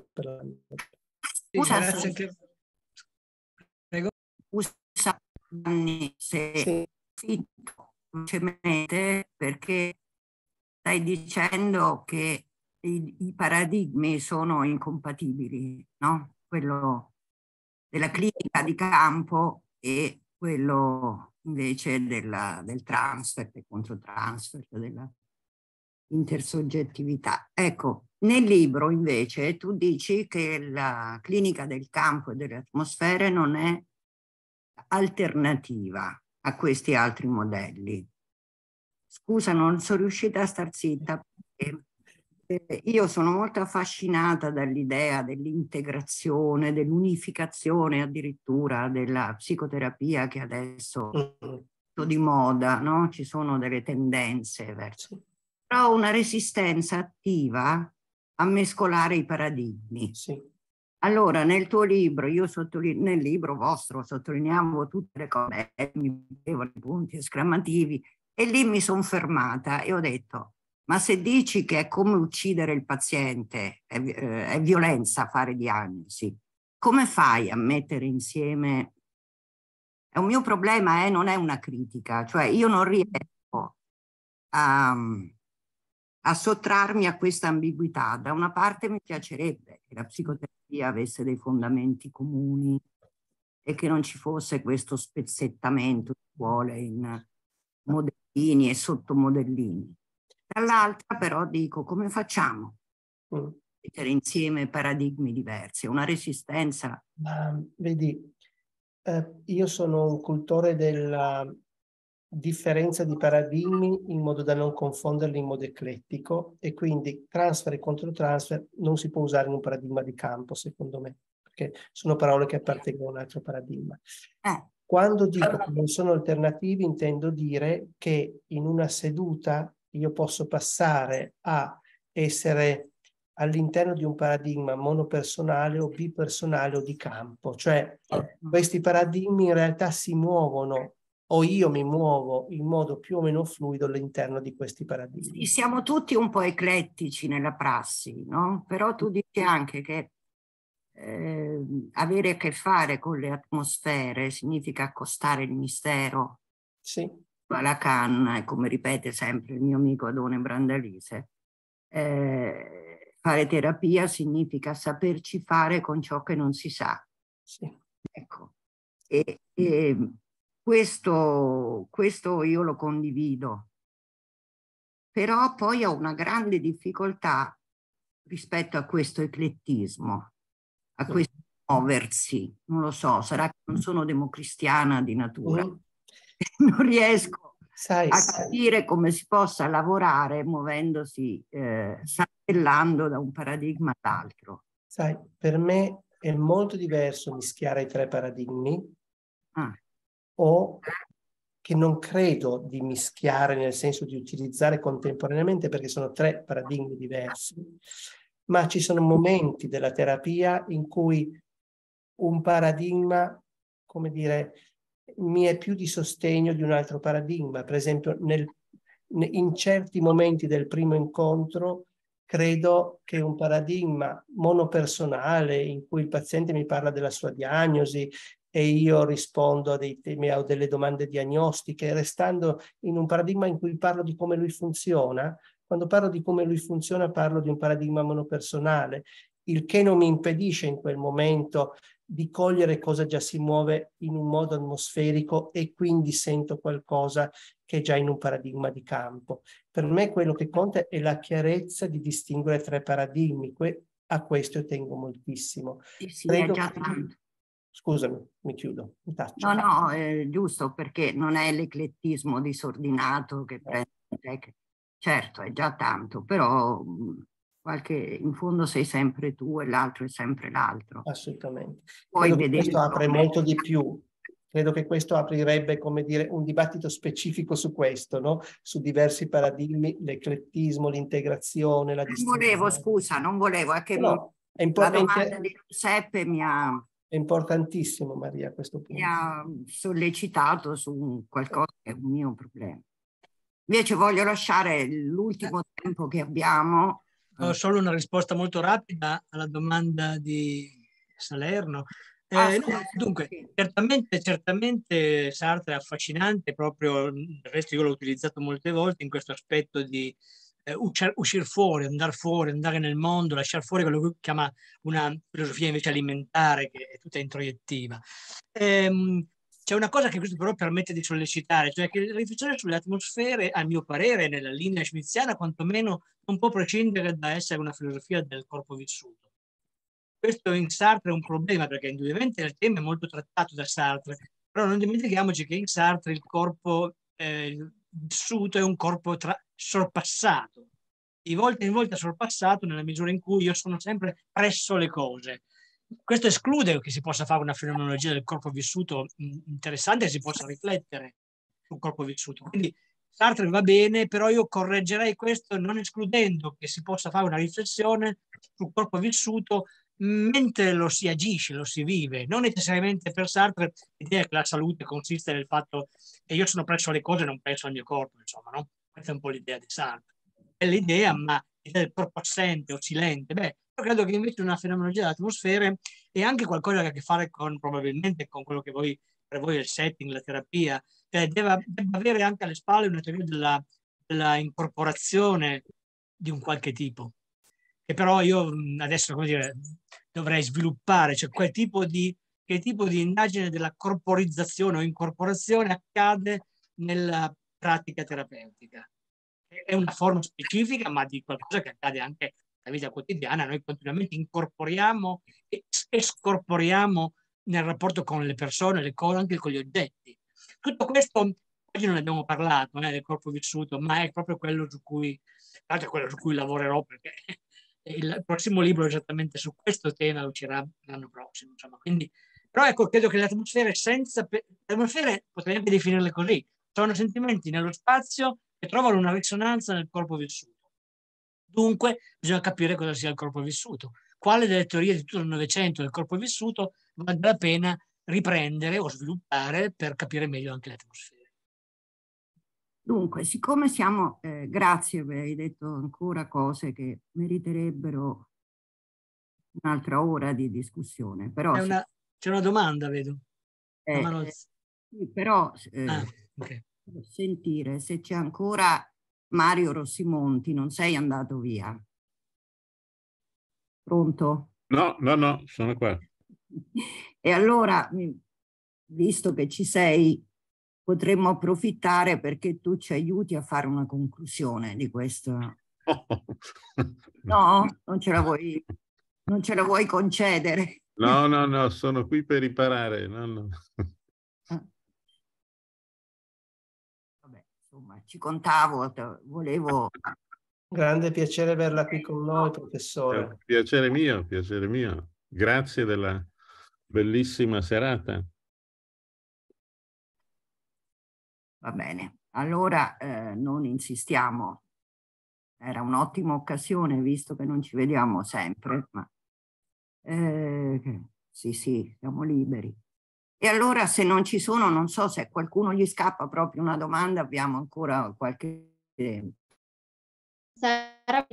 grazie anche. Prego. Scusa, se Sì. semplicemente perché stai dicendo che i, i paradigmi sono incompatibili, no? Quello della clinica di campo e quello invece della, del transfer, del controtransfer, della intersoggettività. Ecco, nel libro invece tu dici che la clinica del campo e delle atmosfere non è alternativa a questi altri modelli. Scusa, non sono riuscita a star zitta perché eh, io sono molto affascinata dall'idea dell'integrazione, dell'unificazione addirittura della psicoterapia che adesso è di moda, no? Ci sono delle tendenze verso. Però una resistenza attiva a mescolare i paradigmi. Sì. Allora, nel tuo libro, io sottolineo, nel libro vostro sottolineiamo tutte le cose, mi mettevano i punti esclamativi, e lì mi sono fermata e ho detto, ma se dici che è come uccidere il paziente, è, eh, è violenza fare diagnosi, come fai a mettere insieme? È un mio problema, eh, non è una critica, cioè io non riesco a, a sottrarmi a questa ambiguità. Da una parte mi piacerebbe che la psicoterapia avesse dei fondamenti comuni e che non ci fosse questo spezzettamento di scuole in modellini e sottomodellini. Dall'altra però dico, come facciamo a mm. mettere insieme paradigmi diversi? Una resistenza. Ma vedi, eh, io sono un cultore della differenza di paradigmi in modo da non confonderli in modo eclettico, e quindi transfer e controtransfer non si può usare in un paradigma di campo, secondo me, perché sono parole che appartengono a un altro paradigma. Eh. Quando dico che non sono alternativi, intendo dire che in una seduta io posso passare a essere all'interno di un paradigma monopersonale o bipersonale o di campo, cioè questi paradigmi in realtà si muovono o io mi muovo in modo più o meno fluido all'interno di questi paradigmi. Siamo tutti un po' eclettici nella prassi, no? Però tu dici anche che eh, avere a che fare con le atmosfere significa accostare il mistero. Sì. Lacan, e come ripete sempre il mio amico Adone Brandalise, eh, fare terapia significa saperci fare con ciò che non si sa. Sì. Ecco. E, e questo, questo io lo condivido, però poi ho una grande difficoltà rispetto a questo eclettismo, a questo muoversi, non lo so, sarà che non sono democristiana di natura, mm. non riesco Sai, a capire come si possa lavorare muovendosi, eh, saltellando da un paradigma all'altro. Sai, per me è molto diverso mischiare i tre paradigmi, ah. o che non credo di mischiare nel senso di utilizzare contemporaneamente, perché sono tre paradigmi diversi, ma ci sono momenti della terapia in cui un paradigma, come dire, mi è più di sostegno di un altro paradigma. Per esempio, nel, in certi momenti del primo incontro credo che un paradigma monopersonale in cui il paziente mi parla della sua diagnosi e io rispondo a dei temi o delle domande diagnostiche, restando in un paradigma in cui parlo di come lui funziona. Quando parlo di come lui funziona parlo di un paradigma monopersonale, il che non mi impedisce in quel momento di cogliere cosa già si muove in un modo atmosferico e quindi sento qualcosa che è già in un paradigma di campo. Per me quello che conta è la chiarezza di distinguere tre paradigmi. Que- a questo io tengo moltissimo. Sì, sì, Credo... è già tanto. Scusami, mi chiudo, mi taccio. No, no, è giusto, perché non è l'eclettismo disordinato che prende... Che, certo, è già tanto, però mh, qualche, in fondo sei sempre tu e l'altro è sempre l'altro. Assolutamente. Poi Credo che vedere questo apre come- molto di più. Credo che questo aprirebbe, come dire, un dibattito specifico su questo, no? Su diversi paradigmi, l'eclettismo, l'integrazione, la Non distinzione. volevo, scusa, non volevo, è che No, è, la impor- è domanda inter- di Giuseppe mi ha, è importantissimo, Maria, a questo punto. mi ha sollecitato su qualcosa che è un mio problema. Invece voglio lasciare l'ultimo tempo che abbiamo. Ho solo una risposta molto rapida alla domanda di Salerno. Eh, Ah, no, scusa, dunque, sì. certamente, certamente Sartre è affascinante, proprio del resto io l'ho utilizzato molte volte in questo aspetto di eh, uscire fuori, andare fuori, andare nel mondo, lasciare fuori quello che lui chiama una filosofia invece alimentare, che è tutta introiettiva. Ehm, C'è una cosa che questo però permette di sollecitare, cioè che la riflessione sulle atmosfere, a mio parere, nella linea schmitziana, quantomeno non può prescindere da essere una filosofia del corpo vissuto. Questo in Sartre è un problema, perché indubbiamente il tema è molto trattato da Sartre, però non dimentichiamoci che in Sartre il corpo eh, vissuto è un corpo tra- sorpassato, di volta in volta sorpassato nella misura in cui io sono sempre presso le cose. Questo esclude che si possa fare una fenomenologia del corpo vissuto interessante e si possa riflettere sul corpo vissuto. Quindi Sartre va bene, però io correggerei questo non escludendo che si possa fare una riflessione sul corpo vissuto mentre lo si agisce, lo si vive. Non necessariamente per Sartre l'idea che la salute consiste nel fatto che io sono presso le cose e non penso al mio corpo, insomma, no? Questa è un po' l'idea di Sartre. È l'idea, ma l'idea del corpo assente o silente. Beh, io credo che invece una fenomenologia delle atmosfere è anche qualcosa che ha a che fare con, probabilmente, con quello che voi, per voi è il setting, la terapia, cioè deve, deve avere anche alle spalle una teoria della, della incorporazione di un qualche tipo, che però io adesso, come dire, dovrei sviluppare, cioè quel tipo di, che tipo di indagine della corporizzazione o incorporazione accade nella pratica terapeutica. È una forma specifica, ma di qualcosa che accade anche nella vita quotidiana. Noi continuamente incorporiamo e scorporiamo nel rapporto con le persone, le cose, anche con gli oggetti. Tutto questo, oggi non ne abbiamo parlato, eh, del corpo vissuto, ma è proprio quello su cui, tra l'altro è quello su cui lavorerò, perché il prossimo libro esattamente su questo tema uscirà l'anno prossimo. Insomma. Quindi, però ecco, credo che le atmosfere senza... Le atmosfere potrei anche definirle così, sono sentimenti nello spazio che trovano una risonanza nel corpo vissuto. Dunque bisogna capire cosa sia il corpo vissuto. Quale delle teorie di tutto il Novecento del corpo vissuto vale la pena riprendere o sviluppare per capire meglio anche le atmosfere. Dunque, siccome siamo, eh, grazie, hai detto ancora cose che meriterebbero un'altra ora di discussione, però... C'è una, c'è una domanda, vedo. Eh, mano... eh, sì, però eh, ah, okay. sentire se c'è ancora Mario Rossimonti, non sei andato via. Pronto? No, no, no, sono qua. E allora, visto che ci sei, potremmo approfittare perché tu ci aiuti a fare una conclusione di questo. Oh. No? Non ce la vuoi, non ce la vuoi concedere? No, no, no, sono qui per riparare. No, no. Vabbè, insomma, ci contavo, volevo... Grande piacere averla qui con noi, È professore. un piacere mio, piacere mio. Grazie della bellissima serata. Va bene, allora eh, non insistiamo. Era un'ottima occasione, visto che non ci vediamo sempre, ma eh, sì, sì, siamo liberi. E allora se non ci sono, non so se a qualcuno gli scappa proprio una domanda, abbiamo ancora qualche tempo. Sara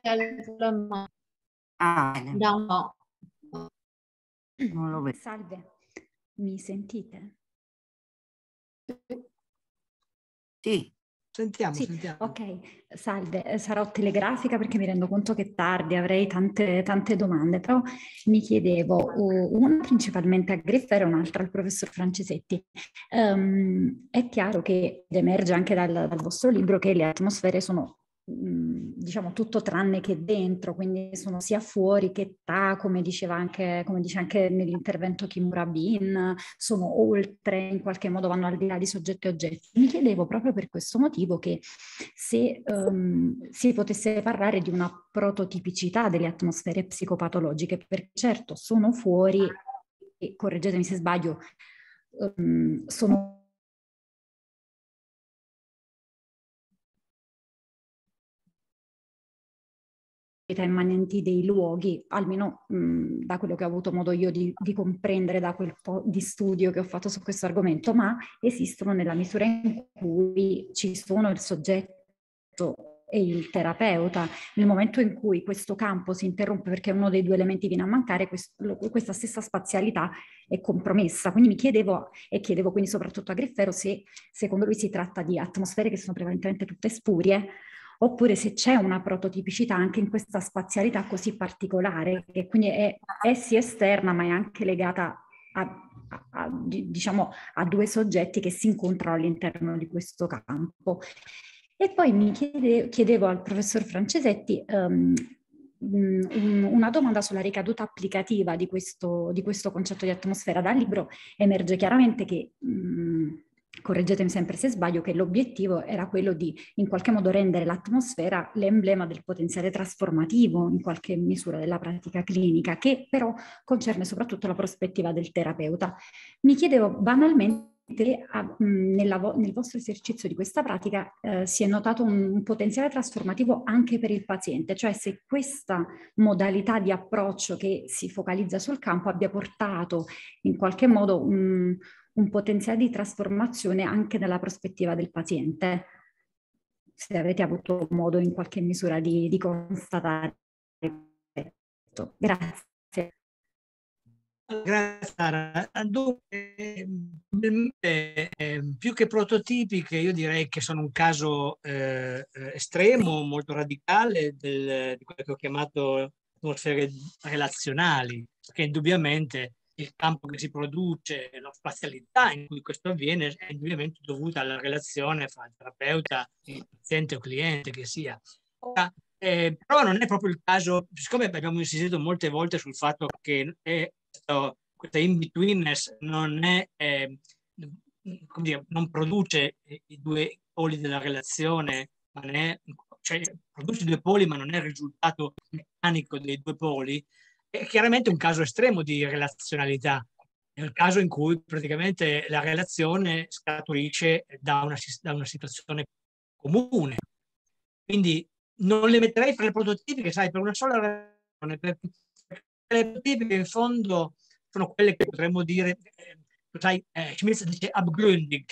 Ah, bene. da un po'. Non lo vedo. Salve, mi sentite? Sì. Sentiamo, Sì, sentiamo. ok, salve, eh, sarò telegrafica perché mi rendo conto che è tardi, avrei tante, tante domande, però mi chiedevo, uh, una principalmente a Griffer e un'altra al professor Francesetti. Um, è chiaro che ed emerge anche dal, dal vostro libro che le atmosfere sono diciamo tutto tranne che dentro, quindi sono sia fuori che ta, come diceva anche, come dice anche nell'intervento Kimura Bin, sono oltre, in qualche modo vanno al di là di soggetto e oggetti. Mi chiedevo proprio per questo motivo che se um, si potesse parlare di una prototipicità delle atmosfere psicopatologiche, perché certo sono fuori, e correggetemi se sbaglio, um, sono immanenti dei luoghi, almeno mh, da quello che ho avuto modo io di, di comprendere da quel po' di studio che ho fatto su questo argomento, ma esistono nella misura in cui ci sono il soggetto e il terapeuta. Nel momento in cui questo campo si interrompe perché uno dei due elementi viene a mancare, questo, questa stessa spazialità è compromessa. Quindi mi chiedevo, e chiedevo quindi soprattutto a Grifero, se secondo lui si tratta di atmosfere che sono prevalentemente tutte spurie, oppure se c'è una prototipicità anche in questa spazialità così particolare, che quindi è, è sì esterna, ma è anche legata a, a, a, diciamo, a due soggetti che si incontrano all'interno di questo campo. E poi mi chiede, chiedevo al professor Francesetti um, una domanda sulla ricaduta applicativa di questo, di questo concetto di atmosfera. Dal libro emerge chiaramente che um, correggetemi sempre se sbaglio, che l'obiettivo era quello di in qualche modo rendere l'atmosfera l'emblema del potenziale trasformativo in qualche misura della pratica clinica, che però concerne soprattutto la prospettiva del terapeuta. Mi chiedevo banalmente a, nella, nel vostro esercizio di questa pratica eh, si è notato un, un potenziale trasformativo anche per il paziente, cioè se questa modalità di approccio che si focalizza sul campo abbia portato in qualche modo un un potenziale di trasformazione anche nella prospettiva del paziente, se avete avuto modo in qualche misura di, di constatare questo. Grazie. Grazie Sara. Dunque, eh, più che prototipiche, io direi che sono un caso eh, estremo, molto radicale del, di quello che ho chiamato atmosfere relazionali, che indubbiamente il campo che si produce, la spazialità in cui questo avviene è indubbiamente dovuta alla relazione fra il terapeuta e il paziente o cliente che sia. Ora, eh, però non è proprio il caso, siccome abbiamo insistito molte volte sul fatto che è, questo, questa in-betweenness non è, eh, come dire, non produce i due poli della relazione, ma ne è, cioè produce i due poli ma non è il risultato meccanico dei due poli, è chiaramente un caso estremo di relazionalità. È il caso in cui praticamente la relazione scaturisce da una, da una situazione comune. Quindi non le metterei fra le prototipiche, sai, per una sola ragione, perché le prototipiche in fondo sono quelle che potremmo dire, eh, sai, eh, Schmitz dice abgründig,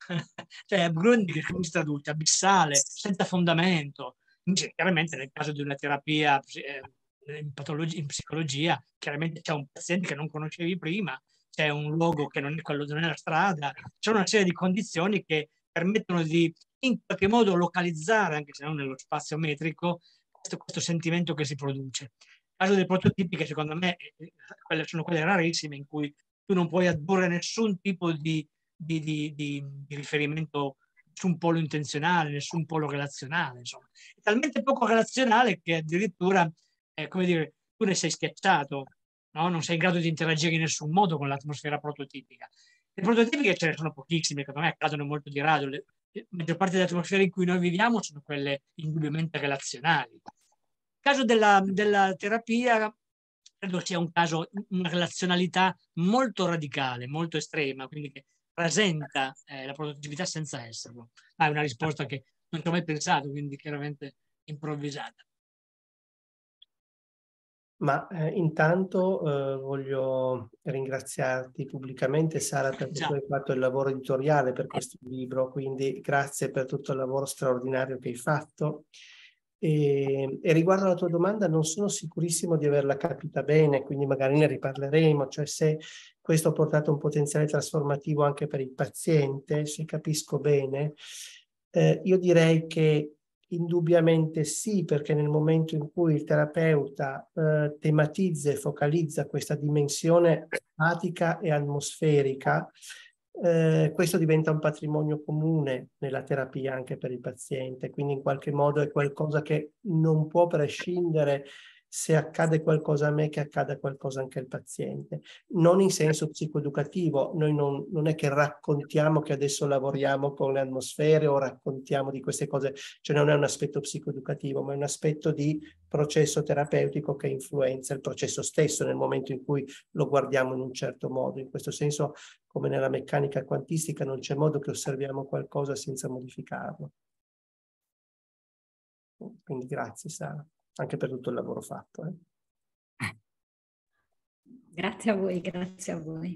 cioè abgründig come si traduce, abissale, senza fondamento. Invece, chiaramente nel caso di una terapia eh, in, patologia, in psicologia, chiaramente c'è un paziente che non conoscevi prima, c'è un luogo che non è quello, non è la strada, c'è una serie di condizioni che permettono di in qualche modo localizzare, anche se non nello spazio metrico, questo, questo sentimento che si produce. Il caso delle prototipiche, secondo me, quelle, sono quelle rarissime in cui tu non puoi addurre nessun tipo di, di, di, di, di riferimento, nessun polo intenzionale, nessun polo relazionale, insomma. È talmente poco relazionale che addirittura, eh, come dire, tu ne sei schiacciato, no? Non sei in grado di interagire in nessun modo con l'atmosfera prototipica. Le prototipiche ce ne sono pochissime, che per me accadono molto di rado. Le, la maggior parte delle atmosfere in cui noi viviamo sono quelle indubbiamente relazionali. Il caso della, della terapia credo sia un caso, una relazionalità molto radicale, molto estrema, quindi che presenta eh, la produttività senza esserlo. Ma è una risposta che non ci ho mai pensato, quindi chiaramente improvvisata. Ma eh, intanto eh, voglio ringraziarti pubblicamente, Sara, perché tu hai fatto il lavoro editoriale per questo libro, quindi grazie per tutto il lavoro straordinario che hai fatto. E, e riguardo alla tua domanda non sono sicurissimo di averla capita bene, quindi magari ne riparleremo, cioè se questo ha portato un potenziale trasformativo anche per il paziente, se capisco bene. Eh, io direi che indubbiamente sì, perché nel momento in cui il terapeuta eh, tematizza e focalizza questa dimensione atica e atmosferica, eh, questo diventa un patrimonio comune nella terapia anche per il paziente, quindi in qualche modo è qualcosa che non può prescindere se accade qualcosa a me che accada qualcosa anche al paziente. Non in senso psicoeducativo, noi non, non è che raccontiamo che adesso lavoriamo con le atmosfere o raccontiamo di queste cose, cioè non è un aspetto psicoeducativo, ma è un aspetto di processo terapeutico che influenza il processo stesso nel momento in cui lo guardiamo in un certo modo. In questo senso, come nella meccanica quantistica, non c'è modo che osserviamo qualcosa senza modificarlo. Quindi grazie Sara, anche per tutto il lavoro fatto. Eh. Grazie a voi, grazie a voi.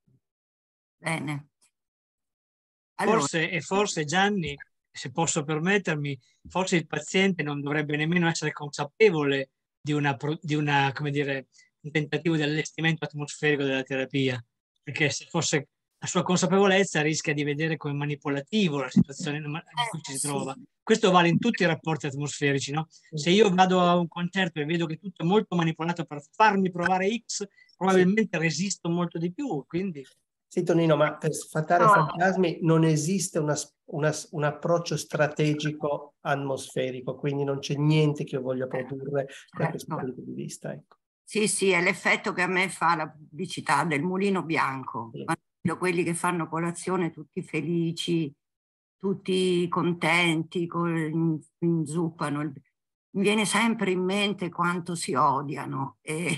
Bene. Allora. Forse, e forse Gianni, se posso permettermi, forse il paziente non dovrebbe nemmeno essere consapevole di una, di una come dire, un tentativo di allestimento atmosferico della terapia, perché se fosse la sua consapevolezza rischia di vedere come manipolativo la situazione in cui ci si trova. Questo vale in tutti i rapporti atmosferici, no? Se io vado a un concerto e vedo che tutto è molto manipolato per farmi provare X, probabilmente resisto molto di più, quindi... Sì, Tonino, ma per sfatare no. fantasmi non esiste una, una, un approccio strategico atmosferico, quindi non c'è niente che io voglia produrre da certo. questo punto di vista. Ecco. Sì, sì, è l'effetto che a me fa la pubblicità del mulino bianco. Sì. Quando quelli che fanno colazione tutti felici, tutti contenti, inzuppano. Mi viene sempre in mente quanto si odiano e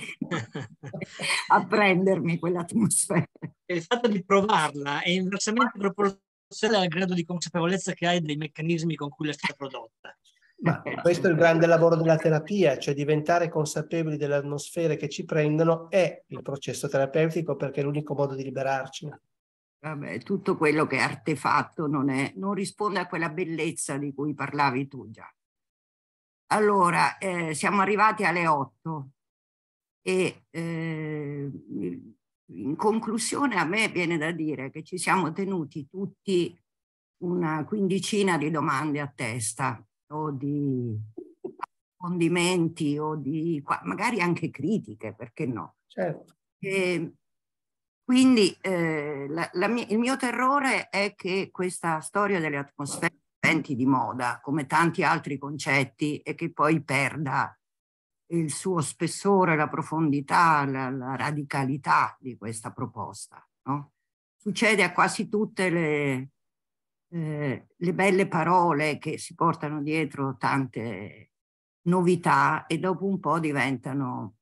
a prendermi quell'atmosfera. Il fatto di provarla è inversamente proporzionale al grado di consapevolezza che hai dei meccanismi con cui è stata prodotta. Ma questo è il grande lavoro della terapia, cioè diventare consapevoli delle atmosfere che ci prendono è il processo terapeutico, perché è l'unico modo di liberarci. Vabbè, tutto quello che è artefatto non, è, non risponde a quella bellezza di cui parlavi tu già. Allora, eh, siamo arrivati alle otto e eh, in conclusione a me viene da dire che ci siamo tenuti tutti una quindicina di domande a testa o di approfondimenti o di magari anche critiche, perché no? Certo. E quindi eh, la, la mia, il mio terrore è che questa storia delle atmosfere diventi di moda, come tanti altri concetti, e che poi perda il suo spessore, la profondità, la, la radicalità di questa proposta. No? Succede a quasi tutte le, eh, le belle parole che si portano dietro tante novità e dopo un po' diventano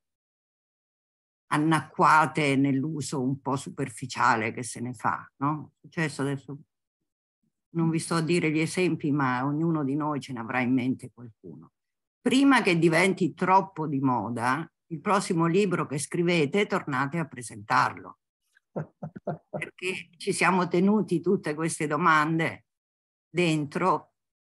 annacquate nell'uso un po' superficiale che se ne fa. No? È successo adesso, non vi sto a dire gli esempi, ma ognuno di noi ce ne avrà in mente qualcuno. Prima che diventi troppo di moda, il prossimo libro che scrivete tornate a presentarlo. Perché ci siamo tenuti tutte queste domande dentro,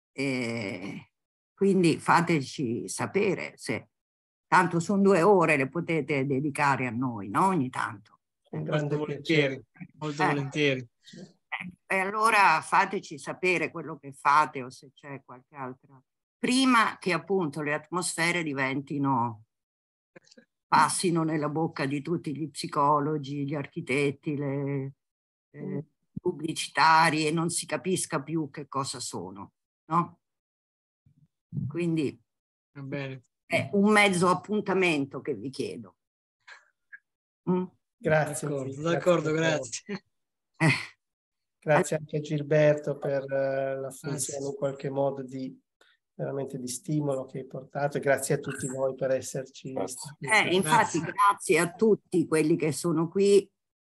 e quindi fateci sapere se tanto sono due ore, le potete dedicare a noi, no? Ogni tanto. Un grande molto piacere. volentieri, molto eh. volentieri. E allora fateci sapere quello che fate o se c'è qualche altra, prima che appunto le atmosfere diventino, passino nella bocca di tutti gli psicologi, gli architetti, le eh, pubblicitari e non si capisca più che cosa sono, no? Quindi Va bene. è un mezzo appuntamento che vi chiedo. Mm? Grazie. D'accordo, d'accordo, grazie. Eh. Grazie anche a Gilberto per uh, la funzione Grazie. in qualche modo di veramente di stimolo che hai portato, e grazie a tutti voi per esserci stati. Eh, infatti grazie. grazie a tutti quelli che sono qui,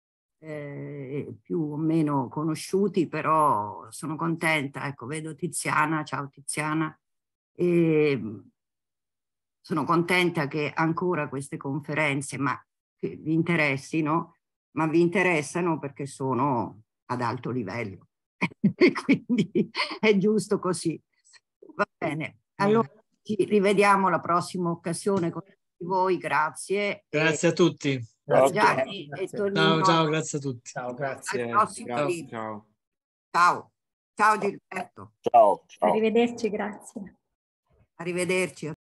eh, più o meno conosciuti, però sono contenta, ecco, vedo Tiziana, ciao Tiziana, e sono contenta che ancora queste conferenze ma che vi interessino, ma vi interessano perché sono ad alto livello e quindi è giusto così. Va bene, allora ci rivediamo la prossima occasione con tutti voi, grazie. Grazie e... a tutti. Grazie. Gianni e Tonino. Ciao, ciao, grazie a tutti. Ciao, grazie. Al prossimo Ciao, libro. ciao. Ciao. Ciao Gilberto. Ciao, ciao. Arrivederci, grazie. Arrivederci.